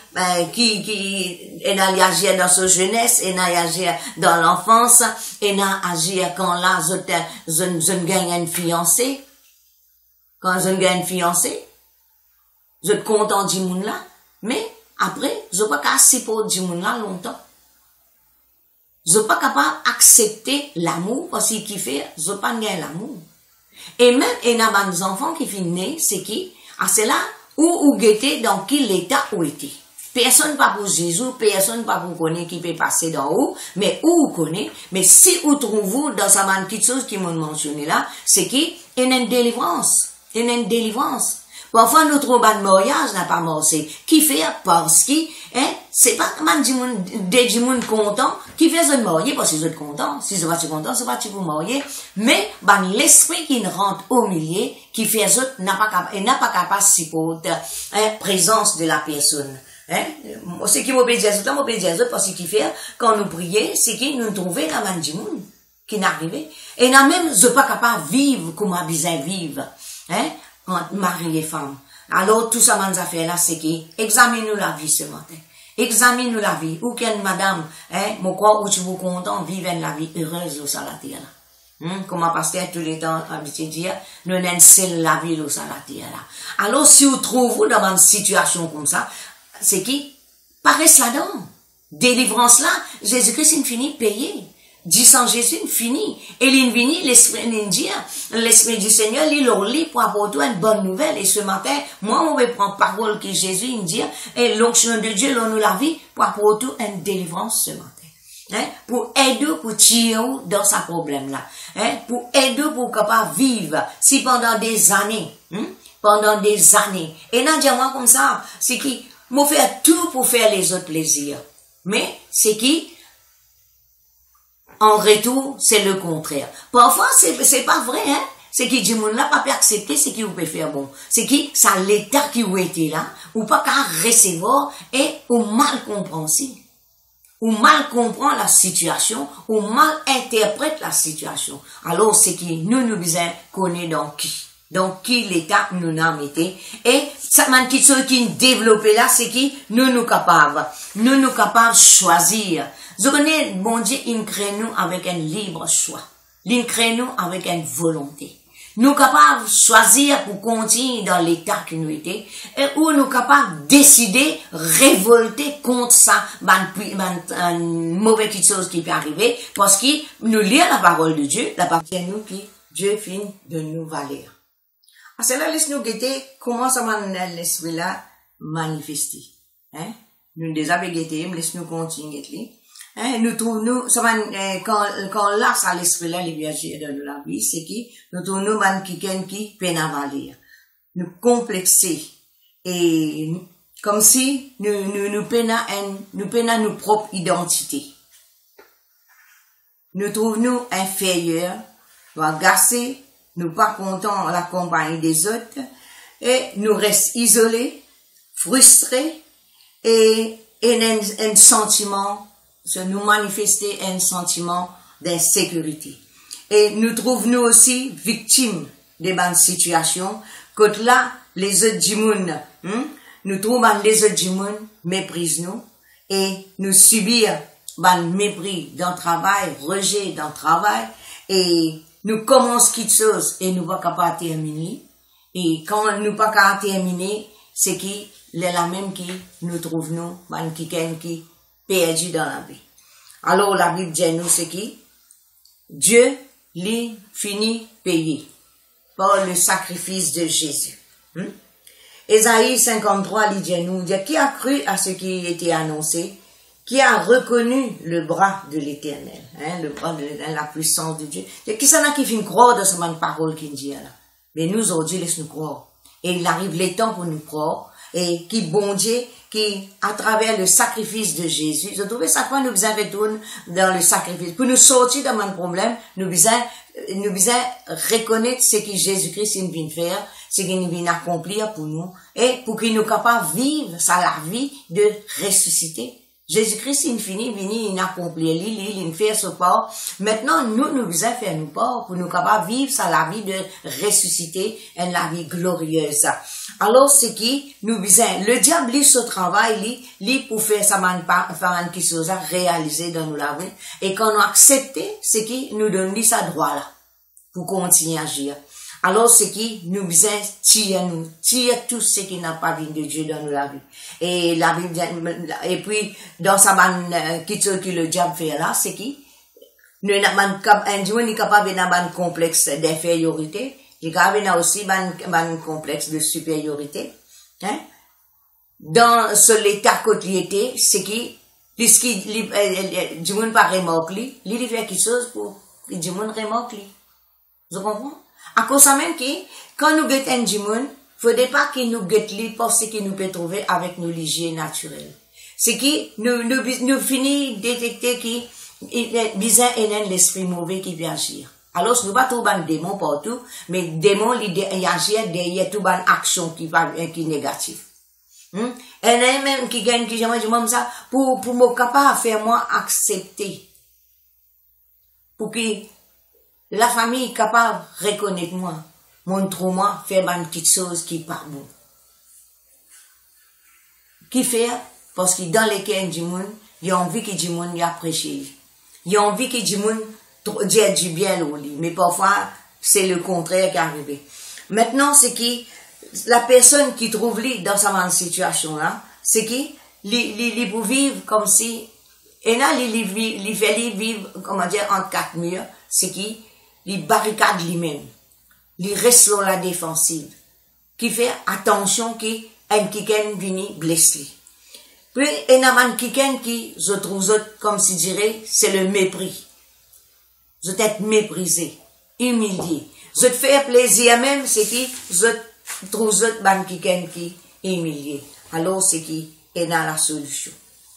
agir dans sa jeunesse, il a agir dans l'enfance, il a agir quand là, je gagne une fiancée. Quand je gagne une fiancée, je suis content du monde là, mais, après, je ne peux pas casser pour du monde là longtemps. je pas capable d'accepter l'amour parce qu'il fait, je pas gain l'amour. Et même, il y a des enfants qui finissent, c'est qui, à cela, ou guetter dans quel état où était. Personne pas pour Jésus, personne pas pour connaître qui peut passer dans haut, mais où connaît, mais si vous trouvez dans sa manne petite chose qui m'ont mentionné là, c'est qui, il y a une délivrance. Il y a une délivrance. Parfois, notre ban de mariage n'a pas marché. Qui fait parce que, hein, c'est pas man des gens contents qui fait se marier parce qu'ils sont contents. Si c'est pas content, c'est pas vous marier. Mais, ban l'esprit qui rentre au milieu, qui fait ça, n'a pas capable de supporter, hein, présence de la personne. Hein? C'est qui m'obéit à ça, parce qu'il fait, quand nous prions, c'est qu'il nous trouvait la man du monde, qui n'arrivait. Et n'a même, je pas capable de vivre comme on a besoin de vivre. Hein? Mari et femme. Alors, tout ça, nous a fait là, c'est qui, examine-nous la vie ce matin. Examine-nous la vie. Ou qu'elle, madame, hein, mon quoi, où tu vous content, vivre la vie heureuse, au salatier là. Comme un pasteur tous les temps habitué de dire, nous n'en seul la vie, au salatier là. Alors, si vous trouvez dans une situation comme ça, c'est qui? Paresse là-dedans. Délivrance là, Jésus-Christ, il finit payé. Dit sans Jésus, il finit. Et il finit, l'Esprit du Seigneur, il leur lit pour apporter une bonne nouvelle. Et ce matin, moi, on va prendre parole que Jésus, il dit, et l'onction de Dieu, l'on nous la vie, pour apporter une délivrance ce matin. Hein? Pour aider, pour tirer dans sa problème là. Hein? Pour aider, pour capable vivre. Si pendant des années, pendant des années. Et non, dis-moi comme ça, c'est qui, moi, faire tout pour faire les autres plaisirs. Mais, c'est qui, en retour, c'est le contraire. Parfois, c'est pas vrai, hein. C'est qui dit, mon là, pas peut accepter, c'est qui vous peut faire bon. C'est qui, ça l'état qui vous était là, ou pas qu'à recevoir, et ou mal comprend si. Ou mal comprend la situation, ou mal interprète la situation. Alors, c'est qui, nous besoin connaître dans qui l'état nous n'a mis. Et, ça m'a dit, ce qui développé là, c'est qui, nous capables de choisir. Je connais, bon Dieu, il crée nous avec un libre choix. Il crée nous avec une volonté. Nous capables de choisir pour continuer dans l'état que nous étions, et où nous capables de décider, révolter contre ça, mauvaise chose qui peut arriver, parce que nous lisons la parole de Dieu, la parole de nous qui, Dieu finit de nous valer. À cela, laisse-nous guetter comment ça m'a l'esprit là manifesté. Hein? Nous déjà guetter, laisse-nous continuer guetter. Hein, nous trouvons, ça va, quand là, ça l'esprit là, les viagers dans la vie, c'est qui, nous trouvons, qui peine à valer. Nous complexer. Et, comme si, nous peine à nos propres identités. Nous trouvons inférieurs, nous agacés, nous pas contents à la compagnie des autres, et nous restons isolés, frustrés, et un sentiment, nous manifester un sentiment d'insécurité. Et nous trouvons aussi victimes de bonnes situations, que là, les autres du monde, nous trouvons les autres du monde méprisent nous, et nous subir ban mépris dans le travail, rejet dans le travail, et nous commençons quelque chose et nous pas capable de terminer. Et quand nous pas capable de terminer, c'est qui, la même qui nous trouvons, ban qui perdu dans la vie. Alors la Bible dit nous c'est qui? Dieu lui finit payé par le sacrifice de Jésus. Ésaïe 53 lui dit nous, qui a cru à ce qui était annoncé, qui a reconnu le bras de l'Éternel, le bras de l'Éternel, la puissance de Dieu. Qui s'en a qui finit croire dans cette parole qu'il dit là? Mais nous aujourd'hui laisse-nous croire. Et il arrive les temps pour nous croire. Et qui bon Dieu, qui, à travers le sacrifice de Jésus, je trouvais ça quand nous besoin retourner dans le sacrifice. Pour nous sortir dans un problème, nous besoin reconnaître ce que Jésus-Christ vient faire, ce qu'il vient accomplir pour nous, et pour qu'il nous capable de vivre ça la vie de ressusciter. Jésus-Christ, il finit, il accomplit, il fait ce part. Maintenant, nous besoin faire nos part pour nous capables de vivre ça la vie de ressusciter et la vie glorieuse. Alors, c'est qui, nous besoin, le diable, lui, ce travail, lui, pour faire ça, faire quelque chose à réaliser dans nous la vie. Et quand nous acceptons, c'est qui, nous donne lui ça droit là, pour continuer à agir. Alors, c'est qui, nous besoin, tire tout ce qui n'a pas vu de Dieu dans nous la vie. Et la Bible, et puis, dans sa qui le diable fait là, c'est qui, nous est capable d'un complexe d'infériorité, il est capable aussi d'un complexe de supériorité, hein. Dans ce l'état côté, c'est qui, puisqu'il, du monde pas remarque lui, il fait quelque chose pour, du monde remarque lui. Vous comprenez? À cause de ça même qui, quand nous guettons du monde, faudrait pas qu'il nous guette lui parce qu'il nous peut trouver avec nos ligiers naturels. C'est qui, nous finit détecter qui, bizarre et l'esprit mauvais qui vient agir. Alors, nous pas trouver un démon partout, mais démon, il agit derrière toute une action qui est négative. Et même qui gagne, qui j'aimerais dire ça, pour me capable faire moi accepter. Pour que la famille capable de reconnaître moi, montre-moi, faire une petite chose qui est pas bon. Qui fait? Parce que dans les cas du monde, il y a envie que du monde y a prêché. Il y a envie que du monde dise du bien au lit. Mais parfois, c'est le contraire qui est arrivé. Maintenant, c'est qui, la personne qui trouve lui dans sa situation là, c'est qui, il pour vivre comme si, et là, il fait vivre, comment dire, entre quatre murs, c'est qui, il barricade lui-même. Il reste sur la défensive. Qui fait attention qui, un kiken vini blessé. Puis, il y a un kiken qui, je trouve, comme si dirait, c'est le mépris. Je t'être méprisé, humilié. Je te fais plaisir même, c'est qui, je trouve, un kiken qui, humilié. Alors, c'est qui est dans la solution.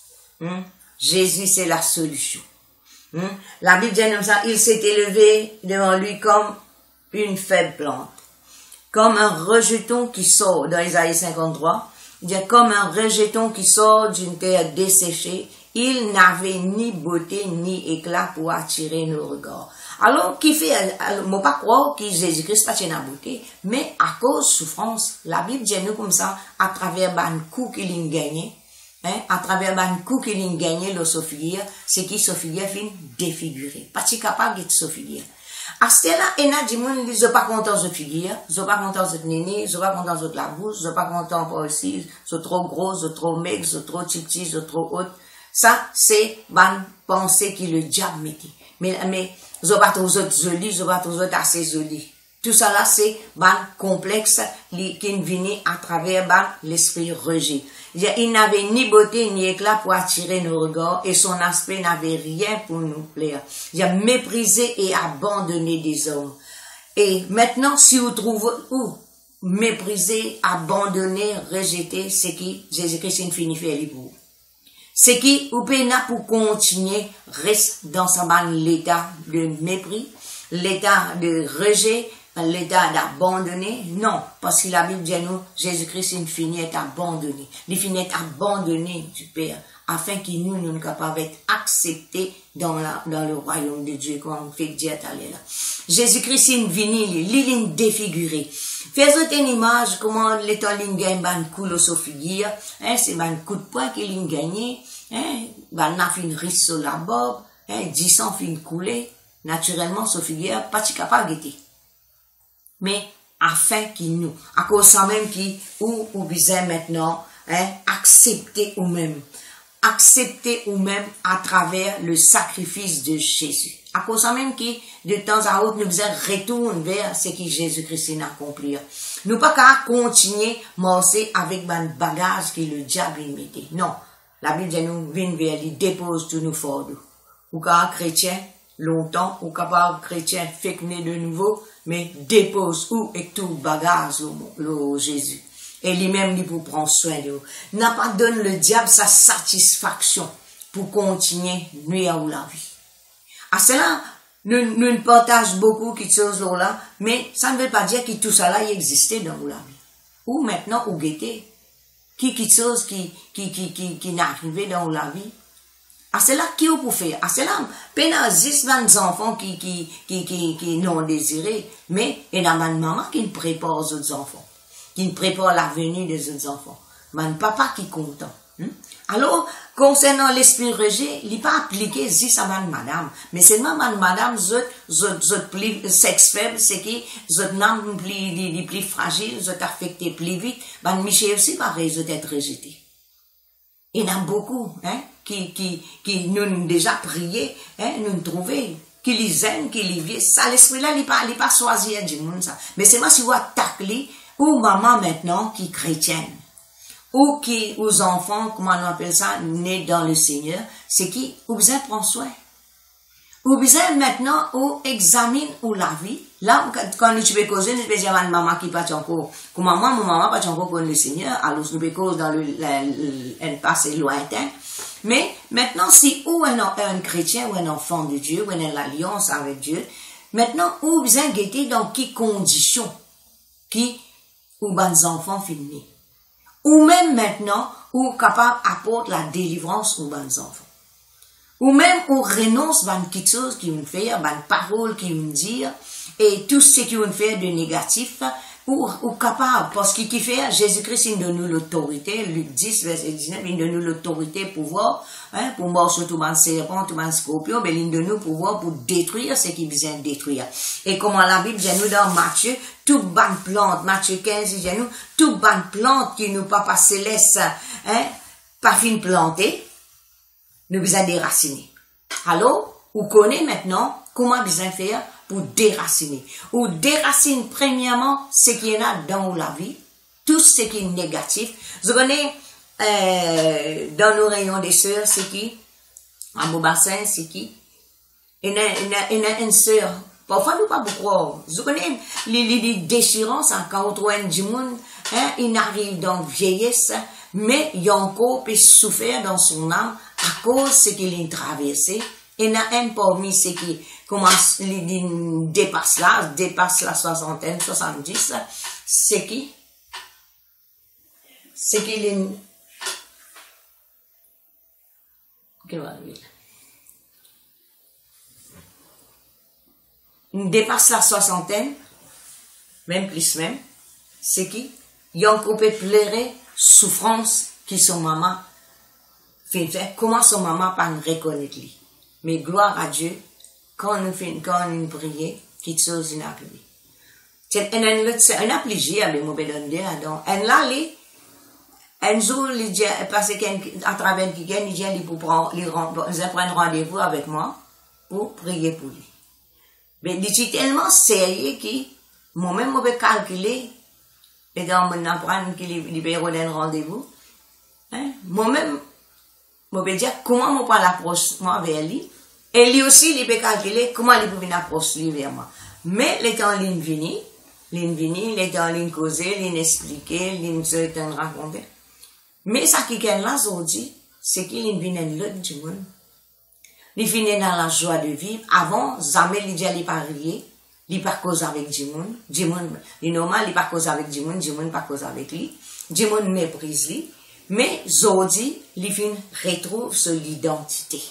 Jésus, c'est la solution. La Bible dit comme ça, il s'est élevé devant lui comme une faible plante. Comme un rejeton qui sort, dans Isaïe 53, il dit comme un rejeton qui sort d'une terre desséchée, il n'avait ni beauté ni éclat pour attirer nos regards. Alors, qui fait, moi pas croire que Jésus-Christ pas la beauté, mais à cause de souffrance, la Bible dit nous comme ça, à travers un coup qu'il a gagné, à travers un coup qu'il a gagné, le Sophia, c'est qui Sophia fin défiguré. Pas si capable de Sophia. À ce là, il y a des gens qui ne sont pas contents de figure, ils sont pas contents de néné, ils sont pas contents de la bouche, ils sont pas contents pour aussi, ils sont trop gros, ils sont trop maigres, ils sont trop petits, ils sont trop hauts. Ça, c'est une pensée qui le diable mettait. Mais, ils sont pas trop jolis, ils sont pas trop assez jolis. Tout ça là, c'est un complexe qui vient à travers l'esprit rejet. Il n'avait ni beauté ni éclat pour attirer nos regards et son aspect n'avait rien pour nous plaire. Il a méprisé et abandonné des hommes. Et maintenant, si vous trouvez où mépriser, abandonner, rejeter, c'est qui Jésus-Christ finit faire les vous. C'est qui ou pena pour continuer reste dans sa l'état de mépris, l'état de rejet, l'état d'abandonner, non, parce que la Bible dit nous, Jésus-Christ, il finit est abandonné. Il finit est abandonné du Père, afin que nous soyons capables d'être acceptés dans le royaume de Dieu, comme on fait dire à là. Jésus-Christ, il vient, il est défiguré. Faites une image, comment l'état il gagne, ban coup sur figure, c'est un coup de poing qu'il a gagné, ban n'a fin risque sur la bob, 10 ans fin couler, naturellement, sur figure, pas capable de guetter. Mais, afin qu'il nous, à cause ça même qui, ou besoin maintenant, accepter ou-même à travers le sacrifice de Jésus. À cause ça même qui, de temps à autre, nous besoin retourner vers ce que Jésus-Christ a accompli. Nous pas qu'à continuer, marcher avec un bagage que le diable mettait. Non. La Bible dit nous, vient vers lui, dépose tous nos fardeaux. Ou qu'à chrétien, longtemps, ou capable chrétien, fait de nouveau, mais dépose où et tout bagage au Jésus. Et lui-même, lui pour prendre soin de vous. N'a pas donné le diable sa satisfaction pour continuer nuire à la vie. À cela, nous partageons beaucoup de choses là, mais ça ne veut pas dire que tout ça là existait dans la vie. Ou maintenant, ou guetter. Quelque chose qui n'arrivait dans la vie. À cela, qui vous pouvez faire? À cela, peine 10, 20 enfants qui n'ont désiré, mais il y a une maman qui prépare aux autres enfants, qui prépare la venue des autres enfants. Un papa qui est content. Alors, concernant l'esprit rejet, il n'est pas appliqué si ça va madame, mais seulement madame, zot plus sexe faible, c'est qui, zot n'âme plus fragile, zot affecté plus vite, Michel aussi pareil, zot être rejeté. Il y en a beaucoup, qui nous déjà prié, nous trouver qui les aime, qui les vit. Ça, l'esprit-là, il pas choisi à du monde, ça. Mais c'est moi, si vous attaquez, ou maman maintenant, qui est chrétienne, ou qui, aux enfants, comment on appelle ça, nés dans le Seigneur, c'est qui, ou besoin prendre soin. Ou besoin maintenant, ou examine ou la vie. Là, quand nous pouvons causer, nous pouvons dire à une maman qui pas encore, comme maman, mon maman pas encore connaît le Seigneur, alors nous pouvons causer dans un passé lointain. Mais maintenant, si ou un chrétien ou un enfant de Dieu, ou une alliance avec Dieu, maintenant, ou besoin guetter dans quelles conditions qui, ou bonnes enfants finis. Ou même maintenant, ou capable d'apporter la délivrance aux bonnes enfants. Ou même, on renonce à quelque chose qui vont faire, à une parole qui vont dire, et tout ce qui vont faire de négatif, ou capable, parce qu'il fait, Jésus-Christ, il donne nous l'autorité, Luc 10, verset 19, il donne nous l'autorité, pouvoir, hein, pour marcher tout le serpent, tout le scorpion, mais il donne nous pouvoir pour détruire ce qui vient détruire. Et comme la Bible dit nous dans Matthieu, toute bonne plante, Matthieu 15, il dit nous, toute bonne plante qui nous pas céleste, hein, pas fin plantée, nous besoin déraciner. Alors, vous connaissez maintenant comment besoin faire pour déraciner. Ou déracine premièrement ce qui est là dans la vie, tout ce qui est négatif. Vous connaissez dans nos rayons des sœurs, c'est qui? À mon bassin, c'est qui? Il y a une sœur. Parfois, nous pas beaucoup. Vous connaissez les déchirances quand on trouve du monde, hein, il arrive dans vieillesse, mais il y a encore peut souffrir dans son âme à cause de ce qu'il a traversé. Il y en a un parmi ceux qui commence, dépasse la soixantaine, 70, c'est qui? C'est qu'il est, il dépasse la soixantaine, même plus même, c'est qui? Il y a encore peut pleurer souffrance qui son maman fait faire. Comment son maman pas nous reconnaître lui? Mais gloire à Dieu, quand nous prions, quelque chose n'a plus. C'est un appliqué avec mon bédonné là-dedans. Un là, un jour, il dit, parce qu'à travers qui gagne, il dit, pour prendre rendez-vous avec moi, pour prier pour lui. Mais il est tellement sérieux que, moi-même, je peux calculer, et dans mon apprendre qu'il peut donner un rendez-vous, hein, moi-même, je peux dire comment je peux l'approcher vers lui, et lui aussi, il peut calculer comment il peut venir approcher vers moi. Mais les temps, il vient, les temps, il causer, il expliquer, il se raconter. Mais ça qui est là aujourd'hui, c'est qu'il vient de l'autre du monde. Il finit dans la joie de vivre. Avant, jamais il dit qu'il pas rier, il pas cause avec du monde, il normal, il pas cause avec du monde pas cause avec lui, du monde méprise lui. Mais aujourd'hui, il retrouve son identité.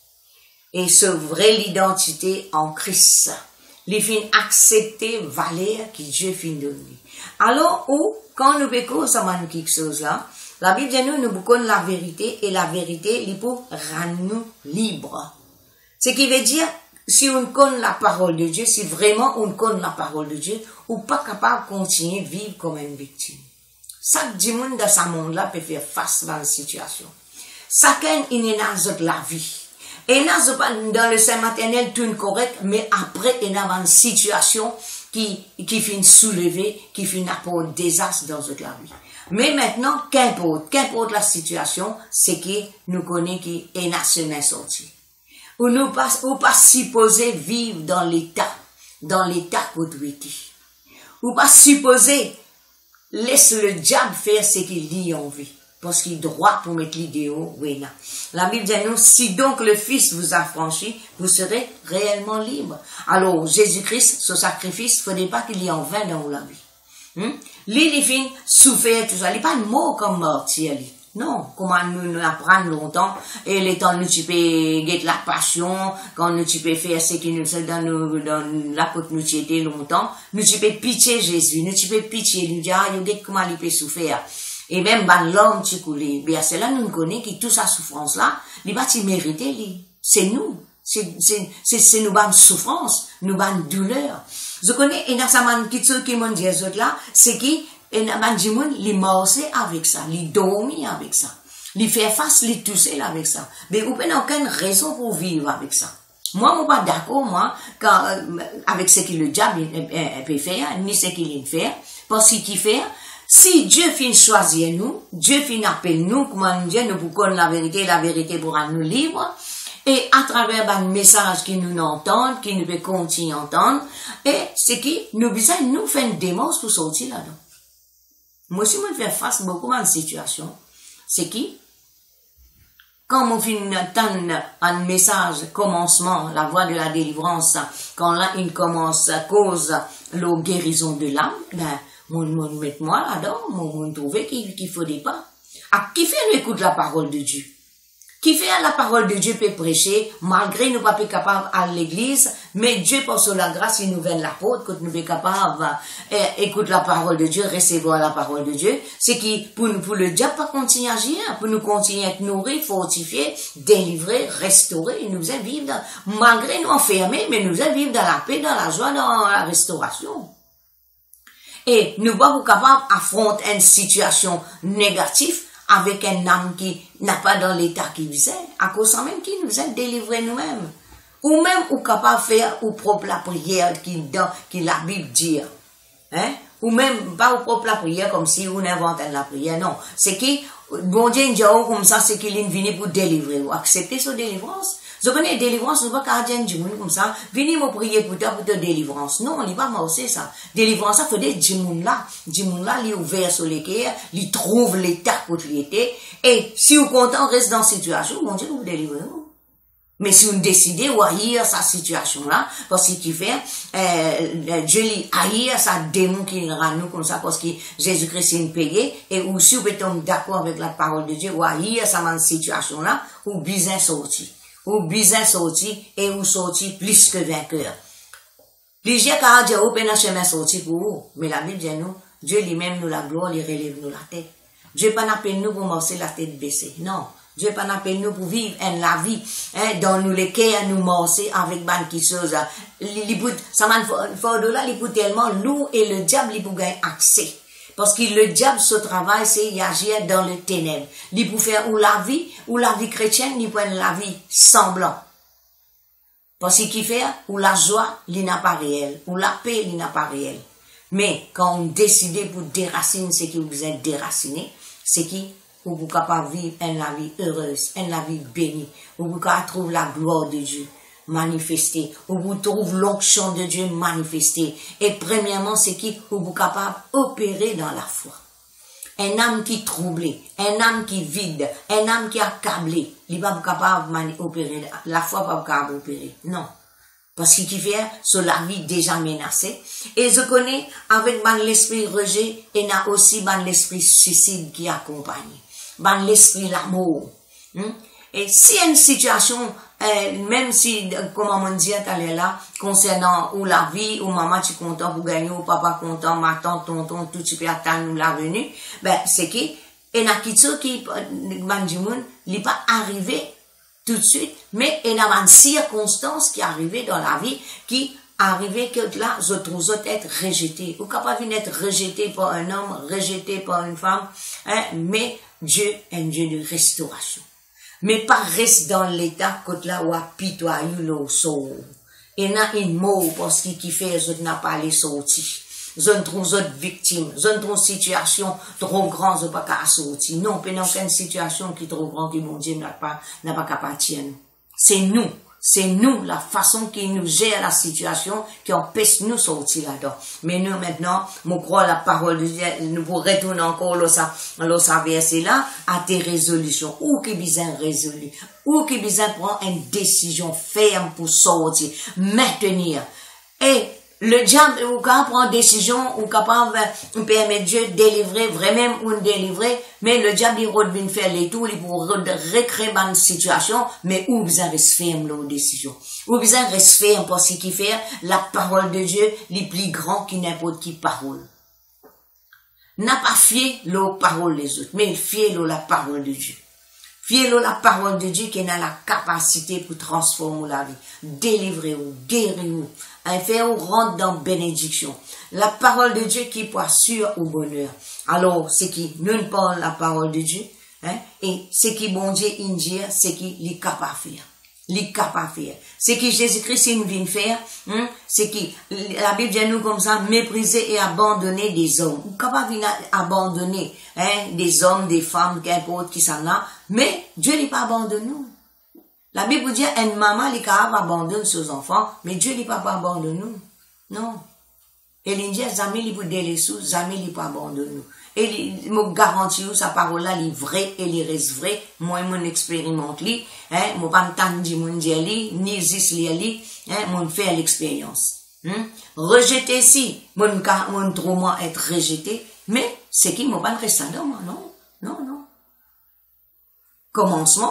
Et ce vrai l'identité en Christ. Il finit accepter valeur que Dieu finit donner. Alors, quand nous pécons, ça m'a quelque chose là, la Bible dit nous boucons la vérité, et la vérité, il peut rendre nous libres. Ce qui veut dire, si on connaît la parole de Dieu, si vraiment on connaît la parole de Dieu, on n'est pas capable de continuer à vivre comme une victime. Chaque monde dans ce monde-là peut faire face à une situation. Chacun, il est dans la vie. Et dans le sein maternel, tout est correct, mais après, il y a une situation qui finit soulever, qui finit apporter désastre dans notre vie. Mais maintenant, qu'importe la situation, c'est que nous connaissons qui est national sorti. Ou nous pas supposé vivre dans l'état qu'autorité. Ou pas supposé laisse le diable faire ce qu'il dit en vie. Parce qu'il est droit pour mettre l'idéal, oui, là. La Bible dit nous, si donc le Fils vous a franchi, vous serez réellement libre. Alors, Jésus-Christ, ce sacrifice, il ne faudrait pas qu'il y en vain dans la vie. Il fin souffert, tout ça. Il n'est pas mort comme martyr, lui. Non, comment nous apprendre longtemps, et les temps nous tu peux get la passion, quand nous tu peux faire ce qui nous dans la côte nous tu étais longtemps, nous tu peux pitié Jésus, nous tu peux pitié, nous dire, comment il peut souffrir. Et même, l'homme, tu coulé. Bien, c'est là, nous connaissons que toute sa souffrance-là, il va t'y mériter, c'est nous. C'est nous, bonne souffrance, nous, bonne douleur. Je connais, et dans sa man, qui m'ont dit, là, c'est qui, et dans man, du monde, il marche avec ça, il dormit avec ça. Il fait face, il tousse avec ça. Mais, vous n'avez aucune raison pour vivre avec ça. Moi, je suis pas d'accord, moi, quand, avec ce que le diable peut faire, ni ce qu'il fait, parce qu'il fait, si Dieu finit choisir nous, Dieu finit appeler nous, comment Dieu nous pour connaître la vérité pour nous libres, et à travers un message qui nous entendent, qui nous peut continuer à entendre, et c'est qui nous besoin nous faire une démence pour sortir là-dedans. Moi aussi, je fais face beaucoup à une situation. C'est qui? Quand on finit d'entendre un message, commencement, la voie de la délivrance, quand là, il commence à cause la guérison de l'âme, ben, mon met moi là-dedans, mon trouver qu'il faut des pas. À qui fait nous écoute la parole de Dieu? Qui fait la parole de Dieu peut prêcher, malgré nous pas capables à l'église, mais Dieu pour la grâce, il nous vient l'apôtre, que nous sommes capables, écoute la parole de Dieu, recevoir la parole de Dieu, c'est qui, pour le diable pas continuer à agir, pour nous continuer à être nourris, fortifiés, délivrer, restaurer, nous faisons vivre malgré nous enfermer, mais nous faisons vivre dans la paix, dans la joie, dans la restauration. Et nous ne sommes pas capables d'affronter une situation négative, avec un âme qui n'a pas dans l'état qu'il faisait, à cause de même qui nous a délivré nous-mêmes. Ou même, ou capable de faire, ou propre la prière qui la Bible dit. Hein? Ou même, pas ou propre la prière comme si on invente la prière, non. C'est qui, bon Dieu, dit comme ça, c'est qu'il est venu pour délivrer, ou accepter sa délivrance. Je connais délivrance, nous pas gardien du monde comme ça. Venez me prier pour te délivrance. Non, on n'est pas morcer ça. Délivrance, ça fait des djimoun là. Djimoun là, il est ouvert sur les cœurs, il trouve l'état où il était. Et si vous content, reste dans cette situation, mon Dieu, vous délivrez. Mais si vous décidez ou haïr sa situation là, parce qu'il fait, Dieu lui haïr sa démon qui rend nous comme ça, parce que Jésus-Christ est payé, et ou si vous êtes d'accord avec la parole de Dieu, ou haïr sa situation là, ou bien sorti. Ou bien sorti, et ou sorti plus que vainqueur. Les gens qui ont dit, ou peine chemin sorti pour vous. Mais la Bible dit nous, Dieu lui-même nous la gloire, il relève nous la tête. Dieu pas n'appelle nous pour marcher la tête baissée. Non. Dieu pas n'appelle nous pour vivre la vie, dans nous les cœurs, nous marcher avec ban qui chose. Ça m'a fait de là, il peut tellement lourd et le diable, il peut gagner accès. Parce que le diable, ce travail, c'est agir dans le ténèbre. Il peut faire ou la vie chrétienne, il peut faire la vie semblant. Parce qu'il fait, ou la joie, il n'a pas réel, ou la paix, il n'a pas réel. Mais quand on décide pour déraciner ce qui vous êtes déraciné, c'est qui vous êtes capable de vivre la vie heureuse, la vie bénie, où vous pouvez trouver la gloire de Dieu manifester, où vous trouvez l'onction de Dieu manifester. Et premièrement, c'est qui vous êtes capable d'opérer dans la foi. Un âme qui est troublé, un âme qui est vide, un âme qui est accablé, il n'est pas capable d'opérer. La foi n'est pas capable d'opérer. Non. Parce qu'il fait sur la vie déjà menacée. Et je connais avec l'esprit rejet, et il y a aussi l'esprit suicide qui accompagne. L'esprit l'amour. Et s'il y a une situation, même si, comme on dit là, concernant ou la vie, ou maman tu content pour gagner, ou papa content, ma tante, tonton, tout tu peux attendre la venue, ben, c'est qui, et n'a qui, il n'est pas arrivé tout de suite, mais il y a une circonstance qui est arrivée dans la vie, qui arrivait que là, je trouve être rejeté. Ou capable d'être rejeté par un homme, rejeté par une femme, mais Dieu est un Dieu de restauration. Mais pas reste dans l'état que là où pitoyeux le sort. Et n'a une mot parce qu'il fait, je n'ai pas les sorties. Je ne trouve autre victime. Je ne trouve situation trop grande, je ne peux pas sortir. Non, il n'y a aucune situation qui est trop grande que mon Dieu n'a pas capable de. C'est nous, la façon qui nous gère la situation, qui empêche nous sortir là-dedans. Mais nous, maintenant, nous croyons la parole de Dieu, nous pourrons retourner encore l'autre verset là, à tes résolutions. Ou qui besoin résolu. Ou qui besoin prendre une décision ferme pour sortir. Maintenir. Et, le diable, ou quand prend une décision, ou capable de permettre Dieu de délivrer, vraiment ou de délivrer, mais le diable, il revient faire les tours, il pour recréer une situation, mais où besoin reste ferme, la décision. Ou besoin reste ferme pour ce qui fait la parole de Dieu, les plus grand qui n'importe qui parole. N'a pas fié la parole des autres, mais fié la parole de Dieu. Fiez la parole de Dieu qui a la capacité pour transformer la vie, délivrer ou guérir ou, faire ou rentrer dans bénédiction. La parole de Dieu qui peut assurer au bonheur. Alors, c'est qui nous parle la parole de Dieu, et c'est qui bon Dieu indire, c'est qui est capable de faire. li capable faire. C'est que Jésus-Christ il vient faire, c'est que la Bible dit nous comme ça, mépriser et abandonner des hommes. Ou capable venir abandonner, des hommes, des femmes, qu'importe qui s'en a, mais Dieu n'est pas abandonné nous. La Bible dit, une maman, est capable d'abandonner ses enfants, mais Dieu n'est pas abandonné nous. Non. Et il dit, jamais il peut délaisser, jamais il peut abandonner nous. Et il me garantit sa parole là, il est vrai et il reste vrai. Moi, mon expérimente li, moi pas m'tendre di mon dire li, ni zis li, mon faire l'expérience. Rejeter si, mon trauma être rejeté, mais c'est qui moi pas rester dans moi, non, non, non. Commencement,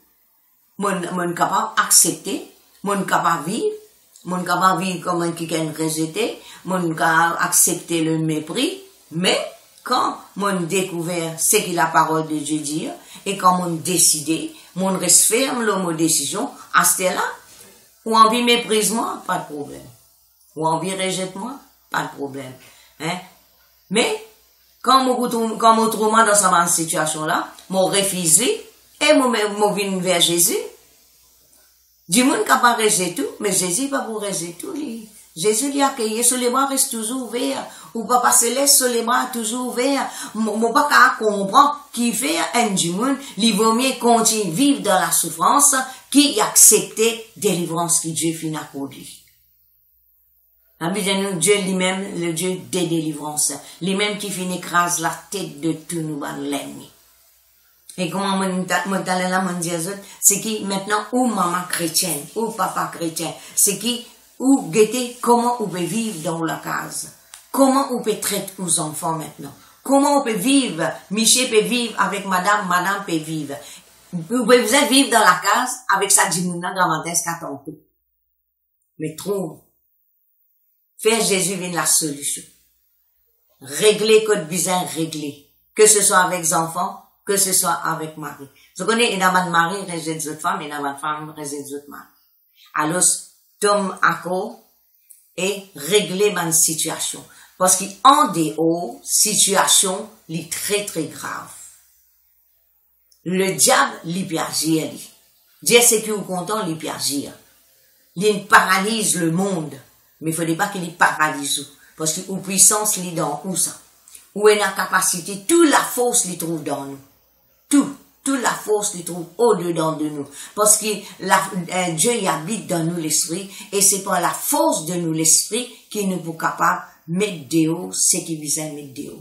mon capable accepter, mon capable vivre comme un qui est rejeté, mon capable accepter le mépris, mais quand mon découvert ce que la parole de Dieu dit, et quand mon décidé, mon reste ferme mon décision, à ce là, ou envie méprise moi, pas de problème. Ou envie rejette moi, pas de problème. Mais, quand mon trauma dans cette situation là, mon refusé, et mon vient vers Jésus, du monde capable de rejeter tout, mais Jésus pas pour rejeter tout, Jésus lui a accueilli, sur les bras reste toujours ouvert, ou papa céleste sur les bras toujours ouvert, mon pas comprendre qui fait un du monde, il vaut mieux continuer vivre dans la souffrance, qui accepter délivrance que Dieu finit pour lui. La Bible dit nous, Dieu lui-même, le Dieu des délivrances, lui-même qui finit écrase la tête de tous nous l'ennemi. Et comment mon dire c'est qui maintenant ou maman chrétienne, ou papa chrétien, c'est qui ou guetter comment on peut vivre dans la case, comment on peut traiter aux enfants maintenant, comment on peut vivre, Michel peut vivre avec madame peut vivre. Vous pouvez vivre dans la case avec sa diminution gravantesque à ton coup. Mais trouve, faire Jésus vient la solution. Régler code bizarre, régler. Que ce soit avec les enfants, que ce soit avec Marie. Je connais, il y a un mari, il y a des autres femmes, il y a une femme, il y a des autres maris. Alors, tombe accord et régler ma situation. Parce qu'en dehors, situation, est très, très grave. Le diable, il peut agir. Dieu sait qu'il est content, il peut agir. Il paralyse le monde. Mais il ne faut pas qu'il paralyse. Parce que la puissance, il est dans où ça? Où est la capacité? Toute la force, il trouve dans nous. Toute la force qu'il trouve au-dedans de nous. Parce que Dieu y habite dans nous l'esprit, et c'est par la force de nous l'esprit qu'il nous est capable de mettre dehors ce qui vient mettre dehors.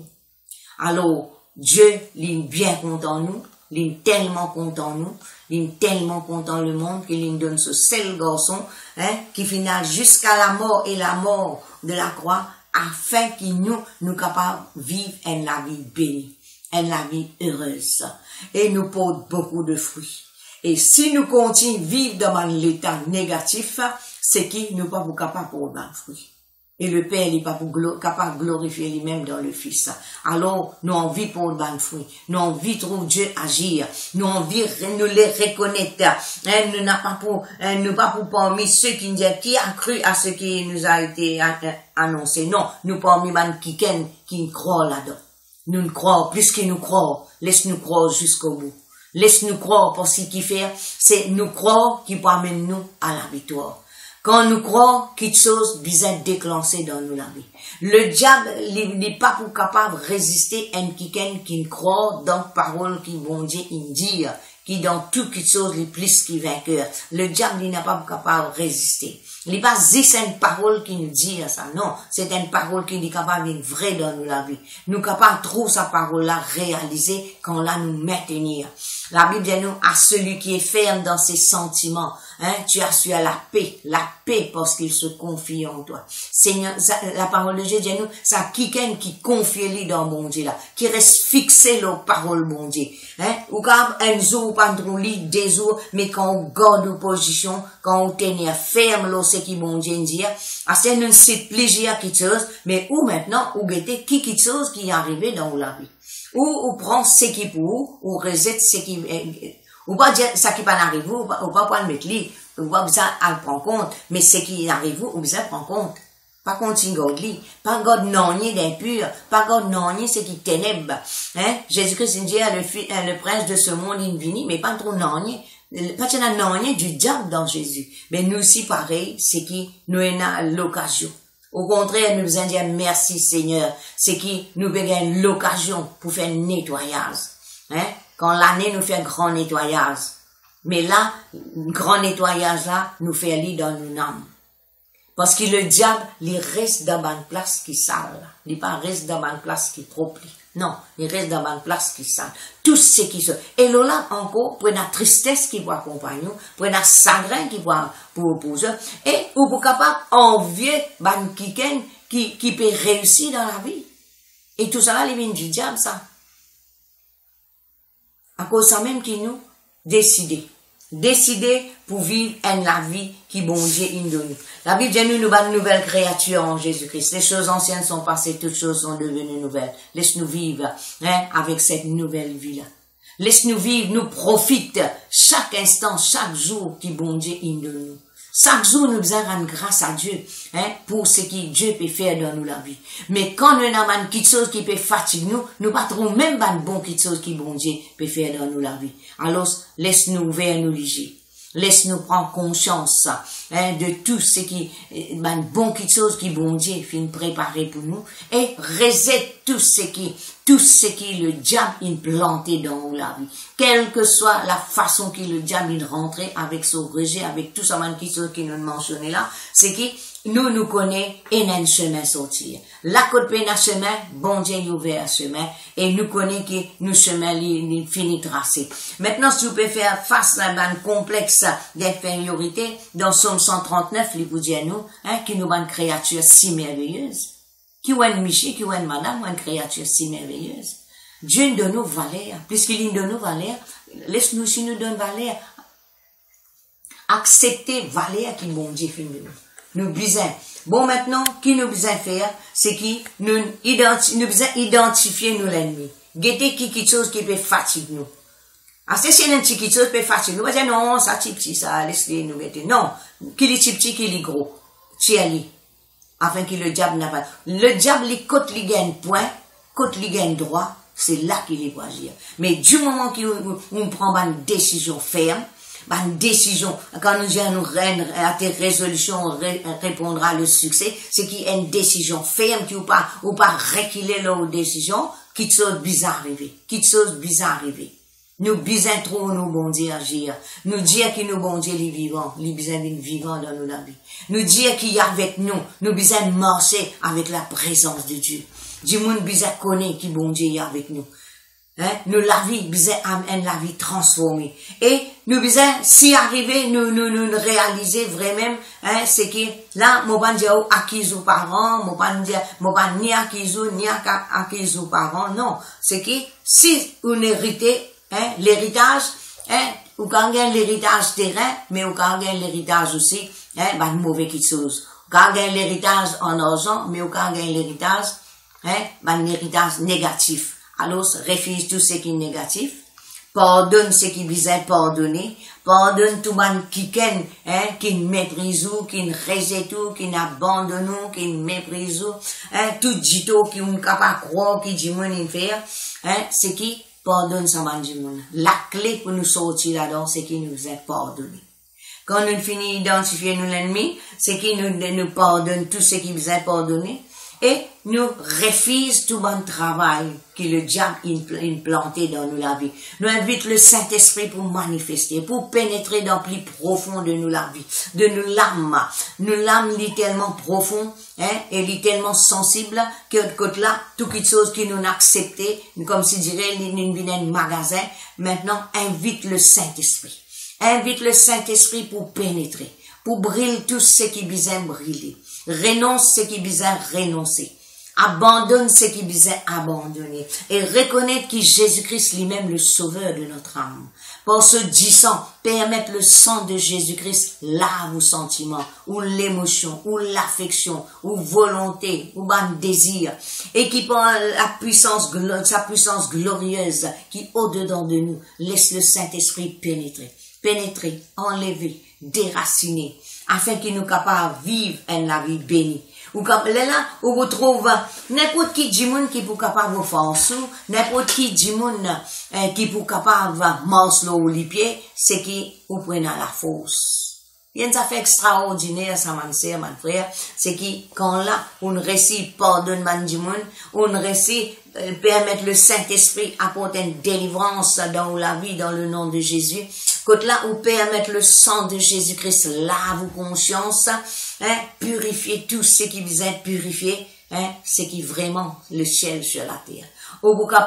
Alors, Dieu, il est bien content nous, il est tellement content nous, il est tellement content le monde qu'il nous donne ce seul garçon, qui finit jusqu'à la mort et la mort de la croix, afin qu'il nous capable de vivre la vie bénie. La vie heureuse. Et nous porte beaucoup de fruits. Et si nous continuons à vivre dans l'état négatif, c'est qu'il nous pas capable de porter un fruit. Et le Père n'est pas capable de glorifier lui-même dans le Fils. Alors, nous envie pour le fruit. Nous envie trouver Dieu agir. Nous envie nous les reconnaître. Nous n'avons pas pour parmi ceux qui nous disent qui a cru à ce qui nous a été annoncé. Non, nous parmi qui croient là-dedans. Nous ne croyons plus que nous croyons. Laisse-nous croire jusqu'au bout. Laisse-nous croire pour ce qu'il fait. C'est nous croire qui peut amener nous à la victoire. Quand nous croyons, quelque chose bizarre déclenché dans nous la vie. Le diable n'est pas pour capable de résister à quelqu'un qui croit dans la parole qui bon Dieu dit, qui dans tout quelque chose est plus qui vainqueur. Le diable n'est pas capable de résister. Il n'est pas juste une parole qui nous dit ça, non. C'est une parole qui est capable d'être vraie dans la vie. Nous capables de trouver sa parole-là réalisée quand là nous maintenir. La Bible dit nous, à celui qui est ferme dans ses sentiments, tu as su à la paix parce qu'il se confie en toi. Seigneur, la parole de Dieu dit nous, ça quelqu'un qui confie lui dans bon Dieu là, qui reste fixé la parole bon Dieu. Ou quand un jour, pas trop lit, des jours, mais quand on garde nos positions, quand on tenait ferme là, ce qui bon Dieu dit, c'est une c'est plaisir quelque chose, mais où maintenant, ou guetter quelque chose qui est arrivé dans la vie. Ou prend ce qui pour, ou rejette ce qui, ou pas dire ça qui pas arrivé, ou pas prendre mettre li, ou pas besoin à prendre compte, mais ce qui arrive, ou besoin prendre compte. Pas continuer li, pas God nonnier d'impur, pas God nonnier ce qui ténèbres. Jésus-Christ dit le prince de ce monde il vini, mais pas trop nonnier. Pas qu'il y a rien du diable dans Jésus. Mais nous aussi, pareil, c'est qui nous avons l'occasion. Au contraire, nous besoin dire merci Seigneur. C'est qui nous avons l'occasion pour faire un nettoyage. Hein? Quand l'année nous fait un grand nettoyage. Mais là, un grand nettoyage là, nous fait aller dans nos âmes. Parce que le diable, il reste dans une place qui sale. Il pas reste dans une place qui propre. Non, il reste dans une place qui sale. Tout ce qui se... Et là, encore, pour la tristesse qui va accompagner nous, pour la chagrin qui va pour eux, et ou pour capable envier ban qui peut réussir dans la vie. Et tout ça là, il vient du diable, ça. À cause de ça même qui nous décider pour vivre la vie qui bon Dieu nous donne. La Bible dit nous une nouvelle créature en Jésus-Christ. Les choses anciennes sont passées, toutes choses sont devenues nouvelles. Laisse-nous vivre avec cette nouvelle vie-là. Laisse-nous vivre, nous profite chaque instant, chaque jour qui bon Dieu nous donne. Chaque jour, nous devons rendre grâce à Dieu pour ce que Dieu peut faire dans nous la vie. Mais quand nous avons quelque chose qui peut fatiguer nous, nous ne trouvons même pas de bon quelque chose qui bon Dieu peut faire dans nous la vie. Alors, laisse-nous vers nous léger. Laisse-nous prendre conscience de tout ce qui bon quelque chose qui bon Dieu finit préparer pour nous et reset tout ce qui le diable il planté dans la vie. Quelle que soit la façon que le diable il rentrait avec son rejet, avec tout ça qui nous mentionné là, c'est que nous connaissons et un chemin sortir. La côte peine à chemin, bon Dieu il ouvert à chemin, et nous connaissons que nous chemin il finit tracé. Maintenant, si vous pouvez faire face à un complexe d'infériorité, dans Somme 139, il vous dit à nous, qui nous une créature si merveilleuse. Qui ou une Miché, qui ou une madame, ou une créature si merveilleuse. Dieu nous donne nos valeurs. Puisqu'il nous donne nos valeurs, laisse-nous si nous donne valeur. Accepter valeur qui bon Dieu fait de nous. Nous besoin. Bon, maintenant, qui nous besoin faire, c'est qui nous besoin identifier nous l'ennemi. Guetter qui quelque chose qui peut fatiguer nous. Ah, c'est un petit quelque chose qui peut fatiguer nous. On va dire, non, ça, petit, ça, laisse-les nous guetter. Non. Qui est petit, qui est gros. Tiens-les. Afin que le diable n'a pas. Le diable, les côtes, les gagne point, côtes, les gagne droit, c'est là qu'il est pour agir. Mais du moment qu'on prend une décision ferme, une décision, quand nous disons à tes résolutions répondra le succès, c'est qu'il y a une décision ferme qui ou pas reculer leur décision, qui chose bizarre arriver. Nous besoin trop nous bon Dieu agir. Nous dire que nous bon Dieu les vivants, les besoin d'une vivant dans nos vie. Nous dire qu'il y a avec nous besoin marcher avec la présence de Dieu. Du monde besoin connaître qui bon Dieu est avec nous. Nous la vie besoin amener la vie transformée. Et nous besoin si arriver nous réaliser vraiment c'est que là mon pas dire acquis aux parents, mon pas ni acquis aux parents, non, c'est que si on hérité l'héritage, ou quand gagne l'héritage terrain, mais ou quand gagne l'héritage aussi, mauvais quelque chose. Quand gagne l'héritage en argent, mais ou quand gagne l'héritage, l'héritage négatif. Alors, refuse tout ce qui est négatif, pardonne ce qui besoin pardonner, pardonne tout le monde qui méprise ou, qui rejette ou, qui abandonne ou, qui méprise ou, tout dit qui n'est capable de croire, qui dit mon faire, c'est qui pardonne ça man du monde. La clé pour nous sortir là-dedans, c'est qu'il nous a pardonné. Quand nous finissons d'identifier nous l'ennemi, c'est qu'il nous pardonne tout ce qui nous a pardonné, et nous refuse tout bon travail que le diable a planté dans nous la vie. Nous invite le Saint-Esprit pour manifester, pour pénétrer dans le plus profond de nous la vie, de nous l'âme. Nous l'âme est tellement profond, elle est tellement sensible que de côté là, toute chose qui nous a accepté, comme si dirait, nous venons un magasin. Maintenant, invite le Saint-Esprit. Invite le Saint-Esprit pour pénétrer, pour briller tout ce qui besoin briller. Renonce ce qui besoin renoncer. Abandonne ce qui besoin abandonner. Et reconnaître que Jésus-Christ lui-même le sauveur de notre âme. Pour ce disant, permettre le sang de Jésus-Christ lave vos sentiments, ou l'émotion, ou l'affection, ou volonté, ou un désir. Et qui prend sa puissance glorieuse, qui au-dedans de nous, laisse le Saint-Esprit pénétrer, enlever, déraciner, afin qu'il nous capable de vivre la vie bénie. ou là, ou vous trouvez n'importe qui du monde qui pour capable force, n'importe qui du monde qui pour capable marcher ou les pieds, c'est qui vous prenez la force. Il y a une affaire extraordinaire, ça, mon sœur, mon frère, c'est qui, quand là, on réussit pardonne du monde, on réussit permettre le Saint-Esprit apporter une délivrance dans la vie, dans le nom de Jésus. Quand là, on permettre le sang de Jésus-Christ lave vos consciences, purifier tout ce qui vous est purifié, c'est qui vraiment le ciel sur la terre. Ou vous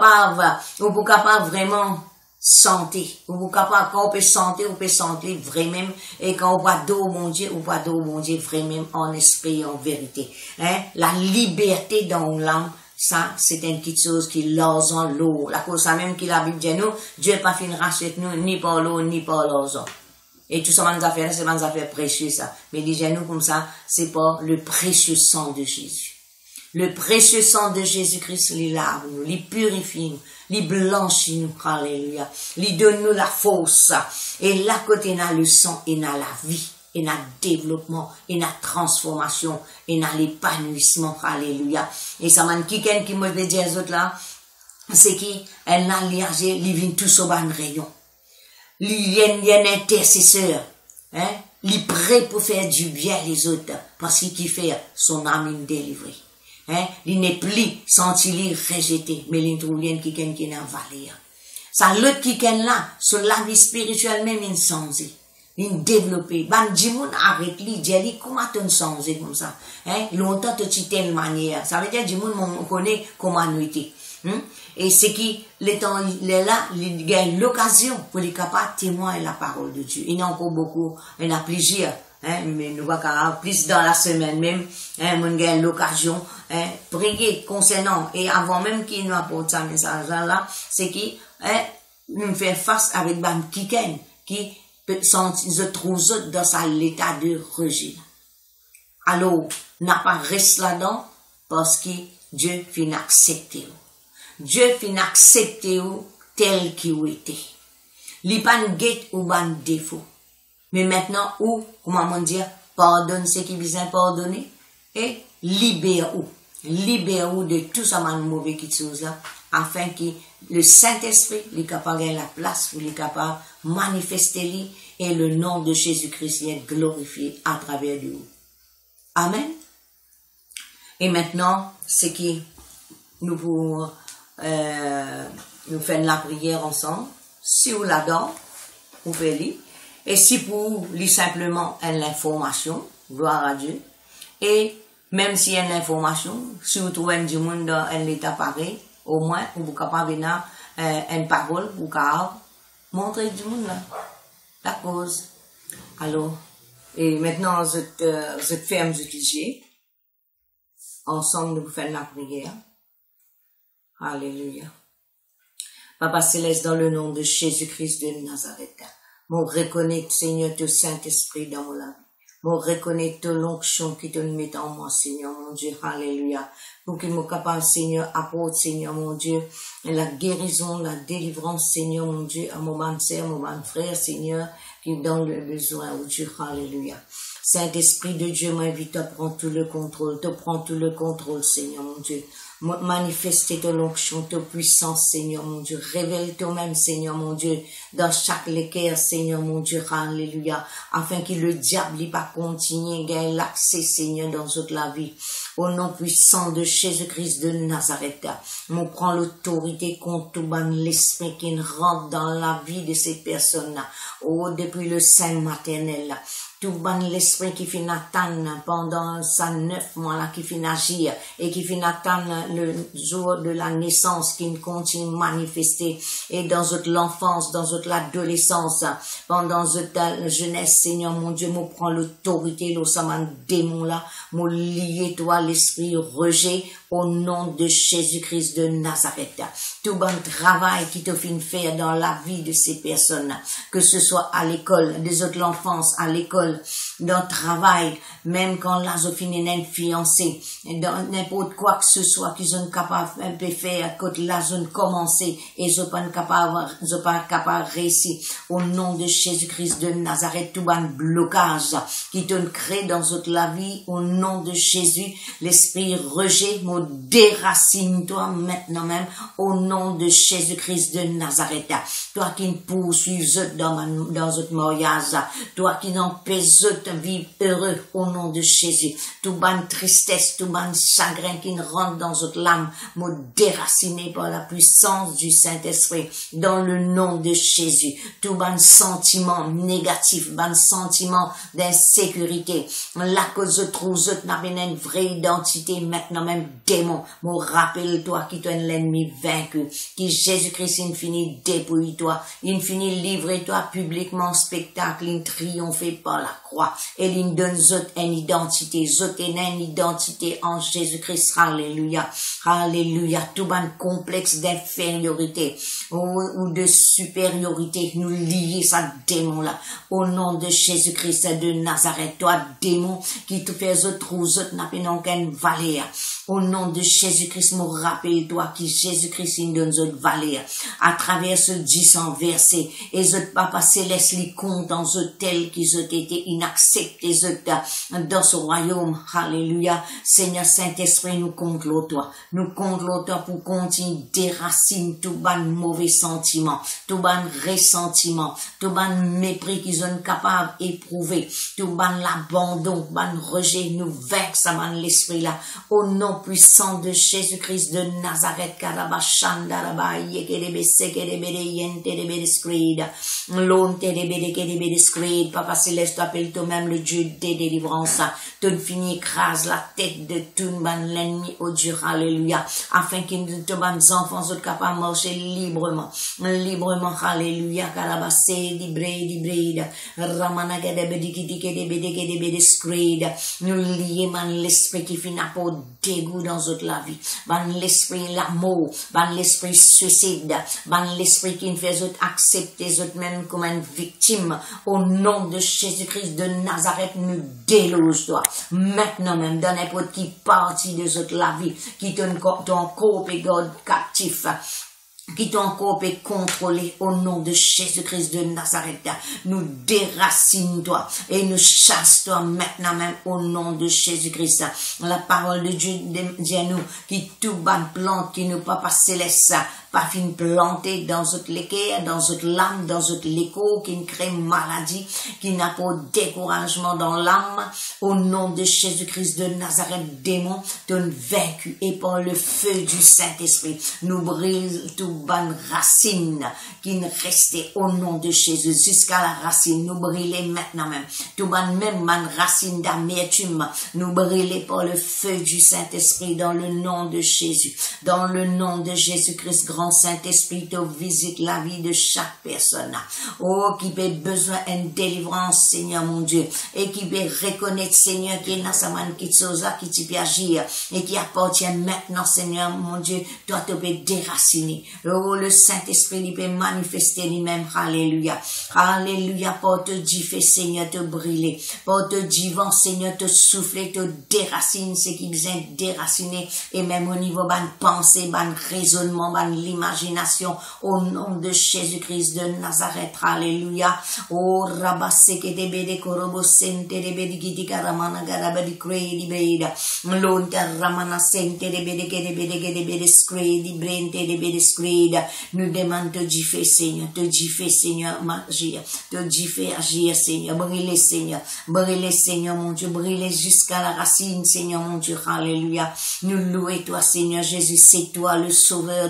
capable vraiment santé. Vous capable, quand on peut sentir vraiment, et quand on voit d'eau, mon Dieu, vraiment en esprit et en vérité. La liberté dans l'âme, ça, c'est une petite chose qui l'argent, l'eau. La cause, ça même que la Bible dit nous, Dieu pas fin rachète nous, ni par l'eau, ni par l'argent. Et tout ça, c'est des affaires précieuses, ça. Mais déjà, nous, comme ça, c'est pas le précieux sang de Jésus. Le précieux sang de Jésus-Christ, il lave nous, il purifie nous, il blanchit nous, alléluia. Il donne nous la force. Et là, côté, il a le sang, il a la vie, il a le développement, il a la transformation, il a l'épanouissement, alléluia. Et ça m'a dit, qui me dit aux autres là, c'est qui, elle a liagé, il vient tous au ban rayon. Il y a un intercesseur, il est prêt pour faire du bien les autres, parce qu'il fait son âme délivrée. Il n'est plus senti rejeté, mais il trouve qui est en valeur. Ça, l'autre qui est là, sur la vie spirituelle même, il changé. Il développé. Ban, du monde arrête lui, dit, comment tu changé comme ça? Longtemps, tu telle manière. Ça veut dire, du monde, on connaît comment nous était. Et c'est qui, le temps, il est là, il gagne l'occasion pour les capables de témoigner la parole de Dieu. Il y en a encore beaucoup, il y en a plusieurs. Mais nous voyons plus dans la semaine même, on gagne l'occasion, prier concernant, et avant même qu'il nous apporte ce message-là, c'est qui, nous fait face avec Bam Kiken, qui se trouve dans l'état de rejet. Alors, n'a pas resté là-dedans, parce que Dieu finit accepté. Dieu finit accepté tel qu'il était. Li pas guette ou ban défaut. Mais maintenant, comment on dit, pardonne ce qui vient pardonner, et libère-ou de tout ça mauvais qui chose là, afin que le Saint-Esprit, est capable de la place, il est capable de manifester et le nom de Jésus-Christ est glorifié à travers de vous. Amen. Et maintenant, c'est qui nous pouvons, nous faire la prière ensemble. Si vous l'adorez, vous pouvez lire. Et si pour lire simplement l'information, gloire à Dieu, et même s'il y a une information, si vous trouvez du monde dans un état pareil, au moins, vous êtes capable de donner une parole, vous pouvez montrer du monde là, la cause. Alors, et maintenant, je ferme ce sujet. Ensemble, nous faisons la prière. Alléluia. Papa Céleste, dans le nom de Jésus-Christ de Nazareth, mon reconnecte, Seigneur, ton Saint-Esprit dans mon âme. Mon reconnecte l'onction qui te met en moi, Seigneur, mon Dieu. Alléluia. Pour qu'il me capable, Seigneur, apporte, Seigneur, mon Dieu, la guérison, la délivrance, Seigneur, mon Dieu, à mon sœur, mon frère, Seigneur, qui donne le besoin, oh Dieu. Alléluia. Saint-Esprit de Dieu, m'invite à prendre tout le contrôle, Seigneur, mon Dieu. Manifester ton onction, ta puissance, Seigneur, mon Dieu. Révèle toi-même, Seigneur, mon Dieu, dans chaque équerre, Seigneur, mon Dieu. Alléluia. Afin que le diable n'ait pas continué, gagne l'accès, Seigneur, dans toute la vie. Au nom puissant de Jésus-Christ de Nazareth, on prend l'autorité contre tout l'esprit qui rentre dans la vie de ces personnes-là. Oh, depuis le sein maternel, tout l'esprit qui finit attendre pendant sa 9 mois là, qui finit agir et qui finit attendre le jour de la naissance, qui continue à manifester, et dans l'enfance, dans l'adolescence, pendant la jeunesse, Seigneur, mon Dieu, me prend l'autorité, le saman démon là, me lier toi, l'esprit rejet, au nom de Jésus-Christ de Nazareth. Tout bon travail qui te fait faire dans la vie de ces personnes, que ce soit à l'école, des autres l'enfance, à l'école, dans le travail, même quand la Zophine est fiancée, dans n'importe quoi que ce soit qu'ils sont capables de faire, quand la zone commencé et ils sont pas capables de réussir. Au nom de Jésus-Christ de Nazareth, tout bon blocage qui te crée dans la vie, au nom de Jésus, l'esprit rejet, me déracine toi maintenant même, au nom de Jésus-Christ de Nazareth. Toi qui nous poursuis dans notre mariage, toi qui n'empêches de vivre heureux, au nom de Jésus. Tout ban tristesse, tout ban chagrin qui rentre dans notre âme, me déraciner par la puissance du Saint-Esprit, dans le nom de Jésus. Tout ban sentiment négatif, ban sentiment d'insécurité, la cause de trouve n'a pas une vraie identité, maintenant même démon, me rappelle-toi qui t'es l'ennemi vaincu, qui Jésus-Christ infini dépouille toi, infini livre toi publiquement spectacle, il triomphé par la croix, et il donne une identité, une identité en Jésus-Christ, alléluia, alléluia, tout ban complexe d'infériorité, ou de supériorité, nous lier ça démon là, au nom de Jésus-Christ de Nazareth, toi démon, qui te fait n'a pas aucune valeur. Au nom de Jésus-Christ, me rappelle-toi qui Jésus-Christ nous donne notre valeur. À travers ce 10 versets, et notre Papa Céleste les compte dans ce tel qu'ils ont été inacceptés dans ce royaume. Alléluia. Seigneur Saint-Esprit, nous compte toi. Nous compte toi pour continuer déraciner tout ban mauvais sentiment, tout ban ressentiment, tout ban mépris qu'ils sont capables d'éprouver, tout ban l'abandon, ban rejet, nous vaincre ça man l'esprit là. Au nom puissant de Jésus-Christ de Nazareth, Karabashandaraba, Yekerebe, Sekerebe, Yenterebe, Screed, Lonterebe, Kerebe, Screed, Papa Céleste, appelle toi-même le Dieu des délivrances, te fini écrase la tête de tout l'ennemi, au Dieu, alléluia, afin que nos enfants soient capables de marcher librement, alléluia, Karabase, Dibre, Ramana, Kedebe, Kedebe, Screed, nous lions l'esprit qui finit pour dégoût dans toute la vie, l'esprit l'amour, l'esprit suicide, l'esprit qui nous fait accepter même comme une victime, au nom de Jésus-Christ de Nazareth, nous déloge toi, maintenant même, dans n'importe qui partie de toute la vie, qui ton corps et God captif, qui t'ont encore contrôlé au nom de Jésus-Christ de Nazareth. Nous déracine toi et nous chasse toi maintenant même au nom de Jésus-Christ. La parole de Dieu dit à nous qui tout bonne plante qui nous Papa Céleste pas fin planter dans notre l'équerre, dans notre l'âme, dans notre l'écho, qui nous crée maladie, qui n'a pas découragement dans l'âme, au nom de Jésus-Christ de Nazareth, démon, donne vaincu, et par le feu du Saint-Esprit, nous brise tout bonne racine, qui ne restait au nom de Jésus, jusqu'à la racine, nous brûler maintenant même, tout bonne même racine d'amertume, nous brûler par le feu du Saint-Esprit, dans le nom de Jésus, dans le nom de Jésus-Christ, grand Saint-Esprit, te visite la vie de chaque personne. Oh, qui peut besoin d'une délivrance, Seigneur mon Dieu, et qui peut reconnaître, Seigneur, qui est dans sa main, qui peut agir, et qui appartient maintenant, Seigneur mon Dieu, toi te peux déraciner. Oh, le Saint-Esprit, il peut manifester lui-même. Alléluia. Alléluia. Porte du fait, Seigneur, te brûler. Porte du vent, Seigneur, te souffler, te déracine, ce qui besoin de déraciner, et même au niveau ban pensée, ban raisonnement, ban l'imagination, au nom de Jésus-Christ de Nazareth, alléluia. Oh, rabasse que de bede korobo sente de bede gidi karamana garabadi credi beda, lonte ramana sente de bede scredi brente de bede scredi. Nous demandons te giffer, Seigneur, te giffer, Seigneur, agir, te giffer, agir, Seigneur, brûler, Seigneur, mon Dieu, brûler jusqu'à la racine, Seigneur, mon Dieu, alléluia. Nous louons toi, Seigneur Jésus, c'est toi le sauveur de notre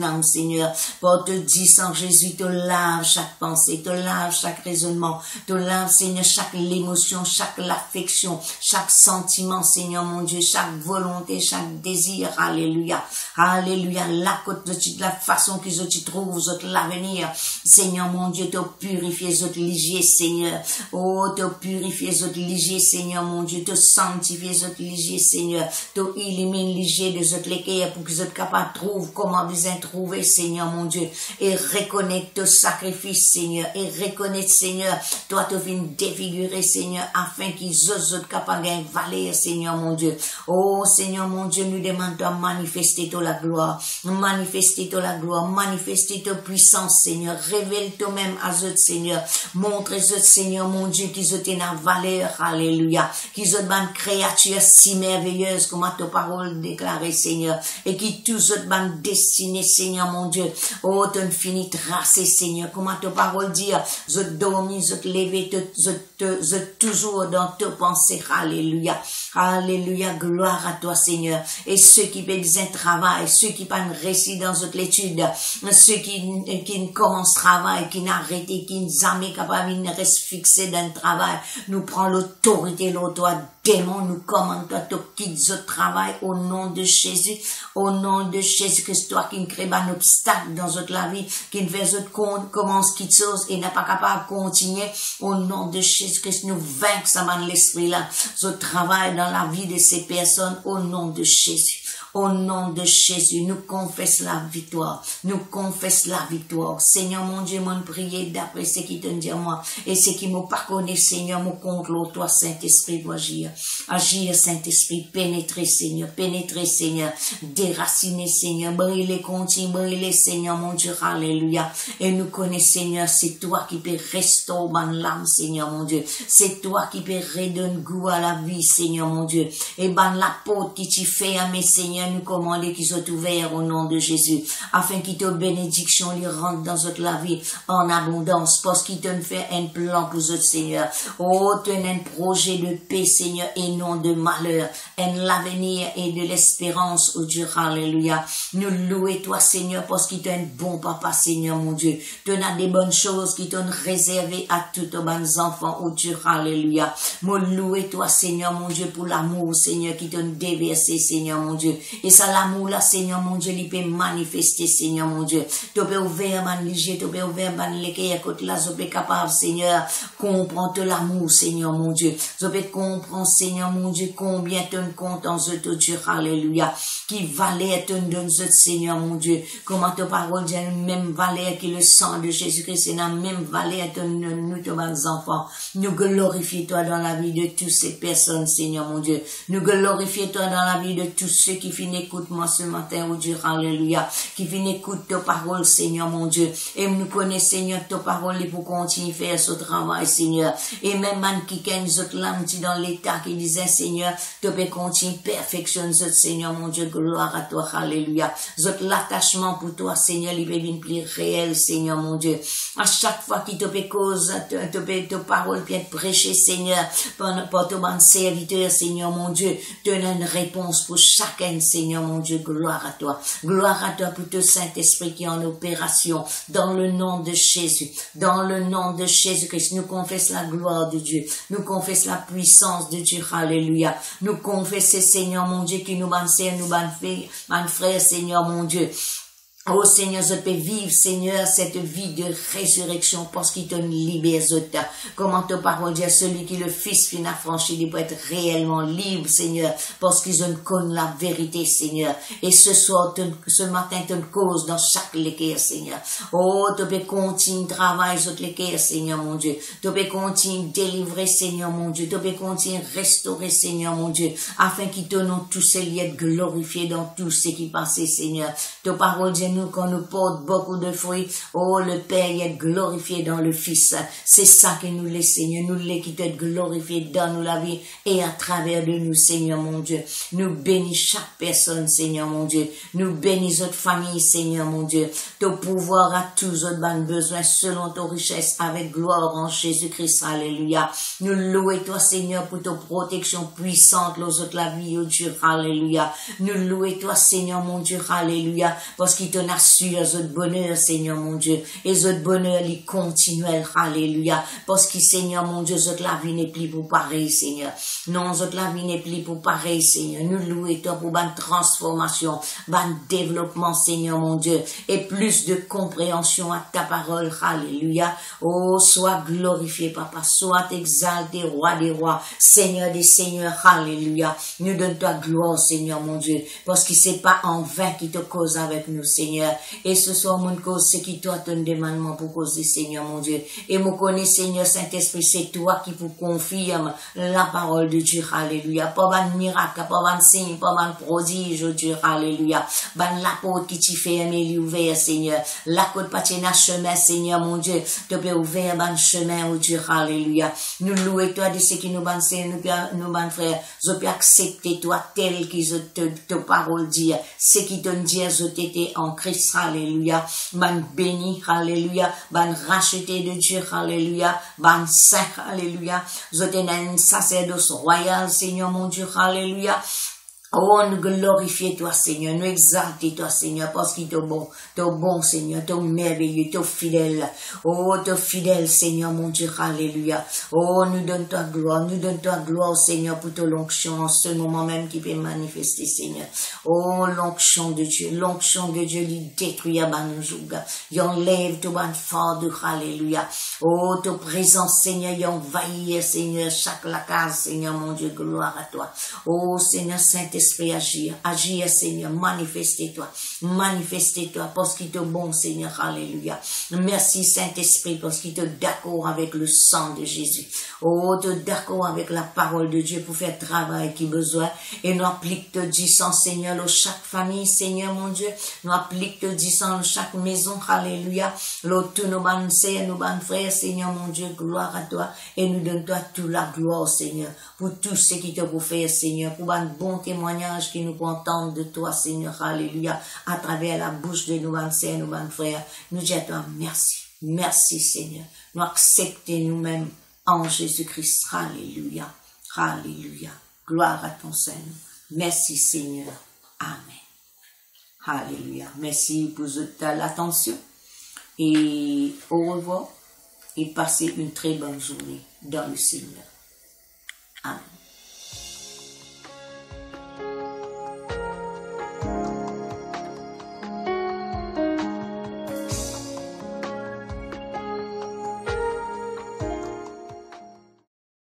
âme, Seigneur. Pour te dire, sans Jésus, te lave chaque pensée, te lave chaque raisonnement, te lave, Seigneur, chaque émotion, chaque affection, chaque sentiment, Seigneur, mon Dieu, chaque volonté, chaque désir. Alléluia. Alléluia. La façon qu'ils tu trouves, l'avenir. Seigneur, mon Dieu, te purifier, te liger, Seigneur. Oh, te purifier, te liger, Seigneur, mon Dieu, te sanctifier, te liger, Seigneur. Te illuminer, liger de autres l'équerre pour qu'ils soient capables de trouver comment bien trouver, Seigneur, mon Dieu. Et reconnaître ton sacrifice, Seigneur. Et reconnaître, Seigneur, toi, te viens défigurer, Seigneur, afin qu'ils osent être capables de valer, Seigneur, mon Dieu. Oh, Seigneur, mon Dieu, nous demandons de manifester la gloire. Manifester la gloire. Manifester ta puissance, Seigneur. Révèle toi-même à eux, Seigneur. Montre eux, Seigneur, mon Dieu, qu'ils ont une valeur. Alléluia. Qu'ils ont une créature si merveilleuse, comme ta parole déclarée, Seigneur. Et qui tous ont une destinée, Seigneur, mon Dieu. Oh, t'as une finie tracée, Seigneur. Comme ta parole dit, vous dormi, vous levé, vous toujours dans tes pensées. Alléluia. Alléluia. Gloire à toi, Seigneur. Et ceux qui besoin de travail, ceux qui pas réussi dans notre étude, ceux qui ne commencent travail, qui n'arrêtent, qui ne jamais capables de rester fixés dans le travail, nous prend l'autorité, l'autorité, démon, nous commandons toi, tu quittes ce travail au nom de Jésus, au nom de Jésus-Christ, toi qui ne crée pas d'obstacle dans notre la vie, qui ne fait autre commence quitte chose et n'est pas capable de continuer, au nom de Jésus-Christ, nous vaincre ça dans l'esprit là, ce travail dans la vie de ces personnes, au nom de Jésus. Au nom de Jésus, nous confessons la victoire. Nous confessons la victoire. Seigneur, mon Dieu, mon prier d'après ce qui te dit à moi. Et ce qui me pardonne, Seigneur, mon contre toi, Saint-Esprit, doit agir. Agir, Saint-Esprit, pénétrer, Seigneur, déraciner, Seigneur, briller, continue, briller, Seigneur, mon Dieu, alléluia. Et nous connaissons, Seigneur, c'est toi qui peux restaurer l'âme, Seigneur, mon Dieu. C'est toi qui peux redonner goût à la vie, Seigneur, mon Dieu. Et la porte qui t'y fait à mes Seigneur, nous commander qu'ils soient ouverts au nom de Jésus, afin qu'il te bénédiction les rentre dans notre la vie en abondance, parce qu'il te fait un plan pour notre Seigneur. Oh, tu as un projet de paix, Seigneur, et non de malheur, un l'avenir et de l'espérance, oh Dieu, alléluia. Nous louons toi, Seigneur, parce qu'il t'est un bon papa, Seigneur, mon Dieu. Tu as des bonnes choses qui t'ont réservé à tous tes bons enfants, oh Dieu, alléluia. Nous louons toi, Seigneur, mon Dieu, pour l'amour, Seigneur, qui t'ont déversé, Seigneur, mon Dieu. Et ça, l'amour, là, Seigneur, mon Dieu, il peut manifester, Seigneur, mon Dieu. Tu peux ouvrir, man, léger, tu peux ouvrir, man, l'équerre, côté là, tu peux capable, Seigneur, comprendre l'amour, Seigneur, mon Dieu. Tu peux comprendre, Seigneur, mon Dieu, combien tu comptes en ce Dieu, alléluia. Qui valait te donne ce Seigneur, mon Dieu. Comment ta parole dit, même valeur que le sang de Jésus-Christ, c'est la même valeur que nous, tous nos enfants. Nous glorifions toi dans la vie de toutes ces personnes, Seigneur, mon Dieu. Nous glorifions toi dans la vie de tous ceux qui finissent écoute-moi ce matin, oh Dieu, alléluia, qui viennent écouter ta parole, Seigneur, mon Dieu, et nous connaissons, Seigneur, ta parole, pour continuer à faire ce travail, Seigneur, et même man qui gagne notre l'âme, dans l'état qui disait, Seigneur, tu peux continuer, perfectionne notre Seigneur, mon Dieu, gloire à toi, alléluia, l'attachement pour toi, Seigneur, il peut venir plus réel, Seigneur, mon Dieu, à chaque fois qu'il te peut cause, ta parole peut être prêchée, Seigneur, par ton serviteur, Seigneur, mon Dieu, donne une réponse pour chacun, Seigneur, mon Dieu, gloire à toi. Gloire à toi pour ton Saint-Esprit qui est en opération dans le nom de Jésus. Dans le nom de Jésus-Christ, nous confessons la gloire de Dieu. Nous confessons la puissance de Dieu. Alléluia. Nous confessons, Seigneur, mon Dieu, qui nous banne, nous frère, Seigneur, mon Dieu. Oh Seigneur, je peux vivre, Seigneur, cette vie de résurrection parce qu'il te libère. Comment ta parole dit, celui qui le Fils finit affranchi, il peut être réellement libre, Seigneur, parce qu'ils ont connu la vérité, Seigneur. Et ce soir, ce matin, tu une cause dans chaque l'équerre, Seigneur. Oh, tu peux continuer de travailler sur l'équerre, Seigneur, mon Dieu. Tu peux continuer de délivrer, Seigneur, mon Dieu. Tu peux continuer de restaurer, Seigneur, mon Dieu, afin qu'ils te n'ont tous ces lieux glorifiés dans tout ce qui passait, Seigneur. Ta parole dit, nous, quand nous porte beaucoup de fruits, oh, le Père est glorifié dans le Fils. C'est ça que nous les Seigneur, nous les qui t'être glorifié dans nous la vie et à travers de nous, Seigneur, mon Dieu. Nous bénissons chaque personne, Seigneur, mon Dieu. Nous bénissons notre famille, Seigneur, mon Dieu. Ton pouvoir à tous autres besoins selon ton richesse avec gloire en Jésus-Christ. Alléluia. Nous louons toi, Seigneur, pour ta protection puissante, les autres la vie, oh Dieu. Alléluia. Nous louons toi, Seigneur, mon Dieu. Alléluia. Parce qu'il te je n'assure, ce bonheur, Seigneur mon Dieu, et ce bonheur, il continuel, alléluia, parce que, Seigneur mon Dieu, cette la vie n'est plus pour pareil, Seigneur. Non, cette la vie n'est plus pour pareil, Seigneur. Nous louons toi pour une transformation, un développement, Seigneur mon Dieu, et plus de compréhension à ta parole, alléluia. Oh, sois glorifié, Papa, sois exalté, roi des rois, Seigneur des seigneurs, alléluia. Nous donne toi gloire, Seigneur mon Dieu, parce que c'est pas en vain qui te cause avec nous, Seigneur. Et ce soir, mon cause, c'est qui toi ton demandement pour causer, Seigneur mon Dieu. Et me connais, Seigneur Saint-Esprit, c'est toi qui vous confirme la parole de Dieu, alléluia. Pas un miracle, pas un signe, pas un prodige, Dieu, alléluia. Ban la porte qui t'y fait aimer, lui ouvert, Seigneur. La côte patina chemin, Seigneur mon Dieu, te peut ouvrir ban chemin, oh Dieu, alléluia. Nous louons toi de ce qui nous ban, nous ban frères, je peux accepter toi tel que te parole dit, ce qui te dit, je t'étais en Christ, alléluia. Ban béni, alléluia. Ban racheté de Dieu, alléluia. Ban saint, alléluia. Je t'ai un sacerdoce royal, Seigneur mon Dieu, alléluia. Oh, nous glorifions toi, Seigneur, nous exaltons toi, Seigneur, parce qu'il est bon, Seigneur, t'es merveilleux, t'es fidèle. Oh, t'es fidèle, Seigneur, mon Dieu, alléluia. Oh, nous donne toi gloire, Seigneur, pour ton l'onction en ce moment même qui peut manifester, Seigneur. Oh, l'onction de Dieu, lui détruit à Banoujouga. Il enlève tout ban fardeau, alléluia. Oh, ta présence, Seigneur, il envahit, Seigneur, chaque la case, Seigneur, mon Dieu, gloire à toi. Oh, Seigneur, Saint-Esprit, agir, Seigneur, manifestez-toi, parce qu'il est bon, Seigneur, alléluia. Merci, Saint-Esprit, parce qu'il est d'accord avec le sang de Jésus. Oh, tu es d'accord avec la parole de Dieu pour faire le travail qui besoin, et nous applique te 10 ans, Seigneur, dans chaque famille, Seigneur, mon Dieu, nous applique te 10 ans dans chaque maison, alléluia. L'autre, nous ban sœurs, nous ban frères, Seigneur, mon Dieu, gloire à toi, et nous donne-toi toute la gloire, Seigneur, pour tout ce qui te vous fait, Seigneur, pour un bon témoignage qui nous contentent de toi, Seigneur, alléluia, à travers la bouche de nos sœurs, nos frères. Nous disons à toi merci. Merci, Seigneur. Nous acceptons nous-mêmes en Jésus-Christ. Alléluia. Alléluia. Gloire à ton Seigneur. Merci, Seigneur. Amen. Alléluia. Merci pour l'attention. Et au revoir. Et passez une très bonne journée dans le Seigneur. Amen.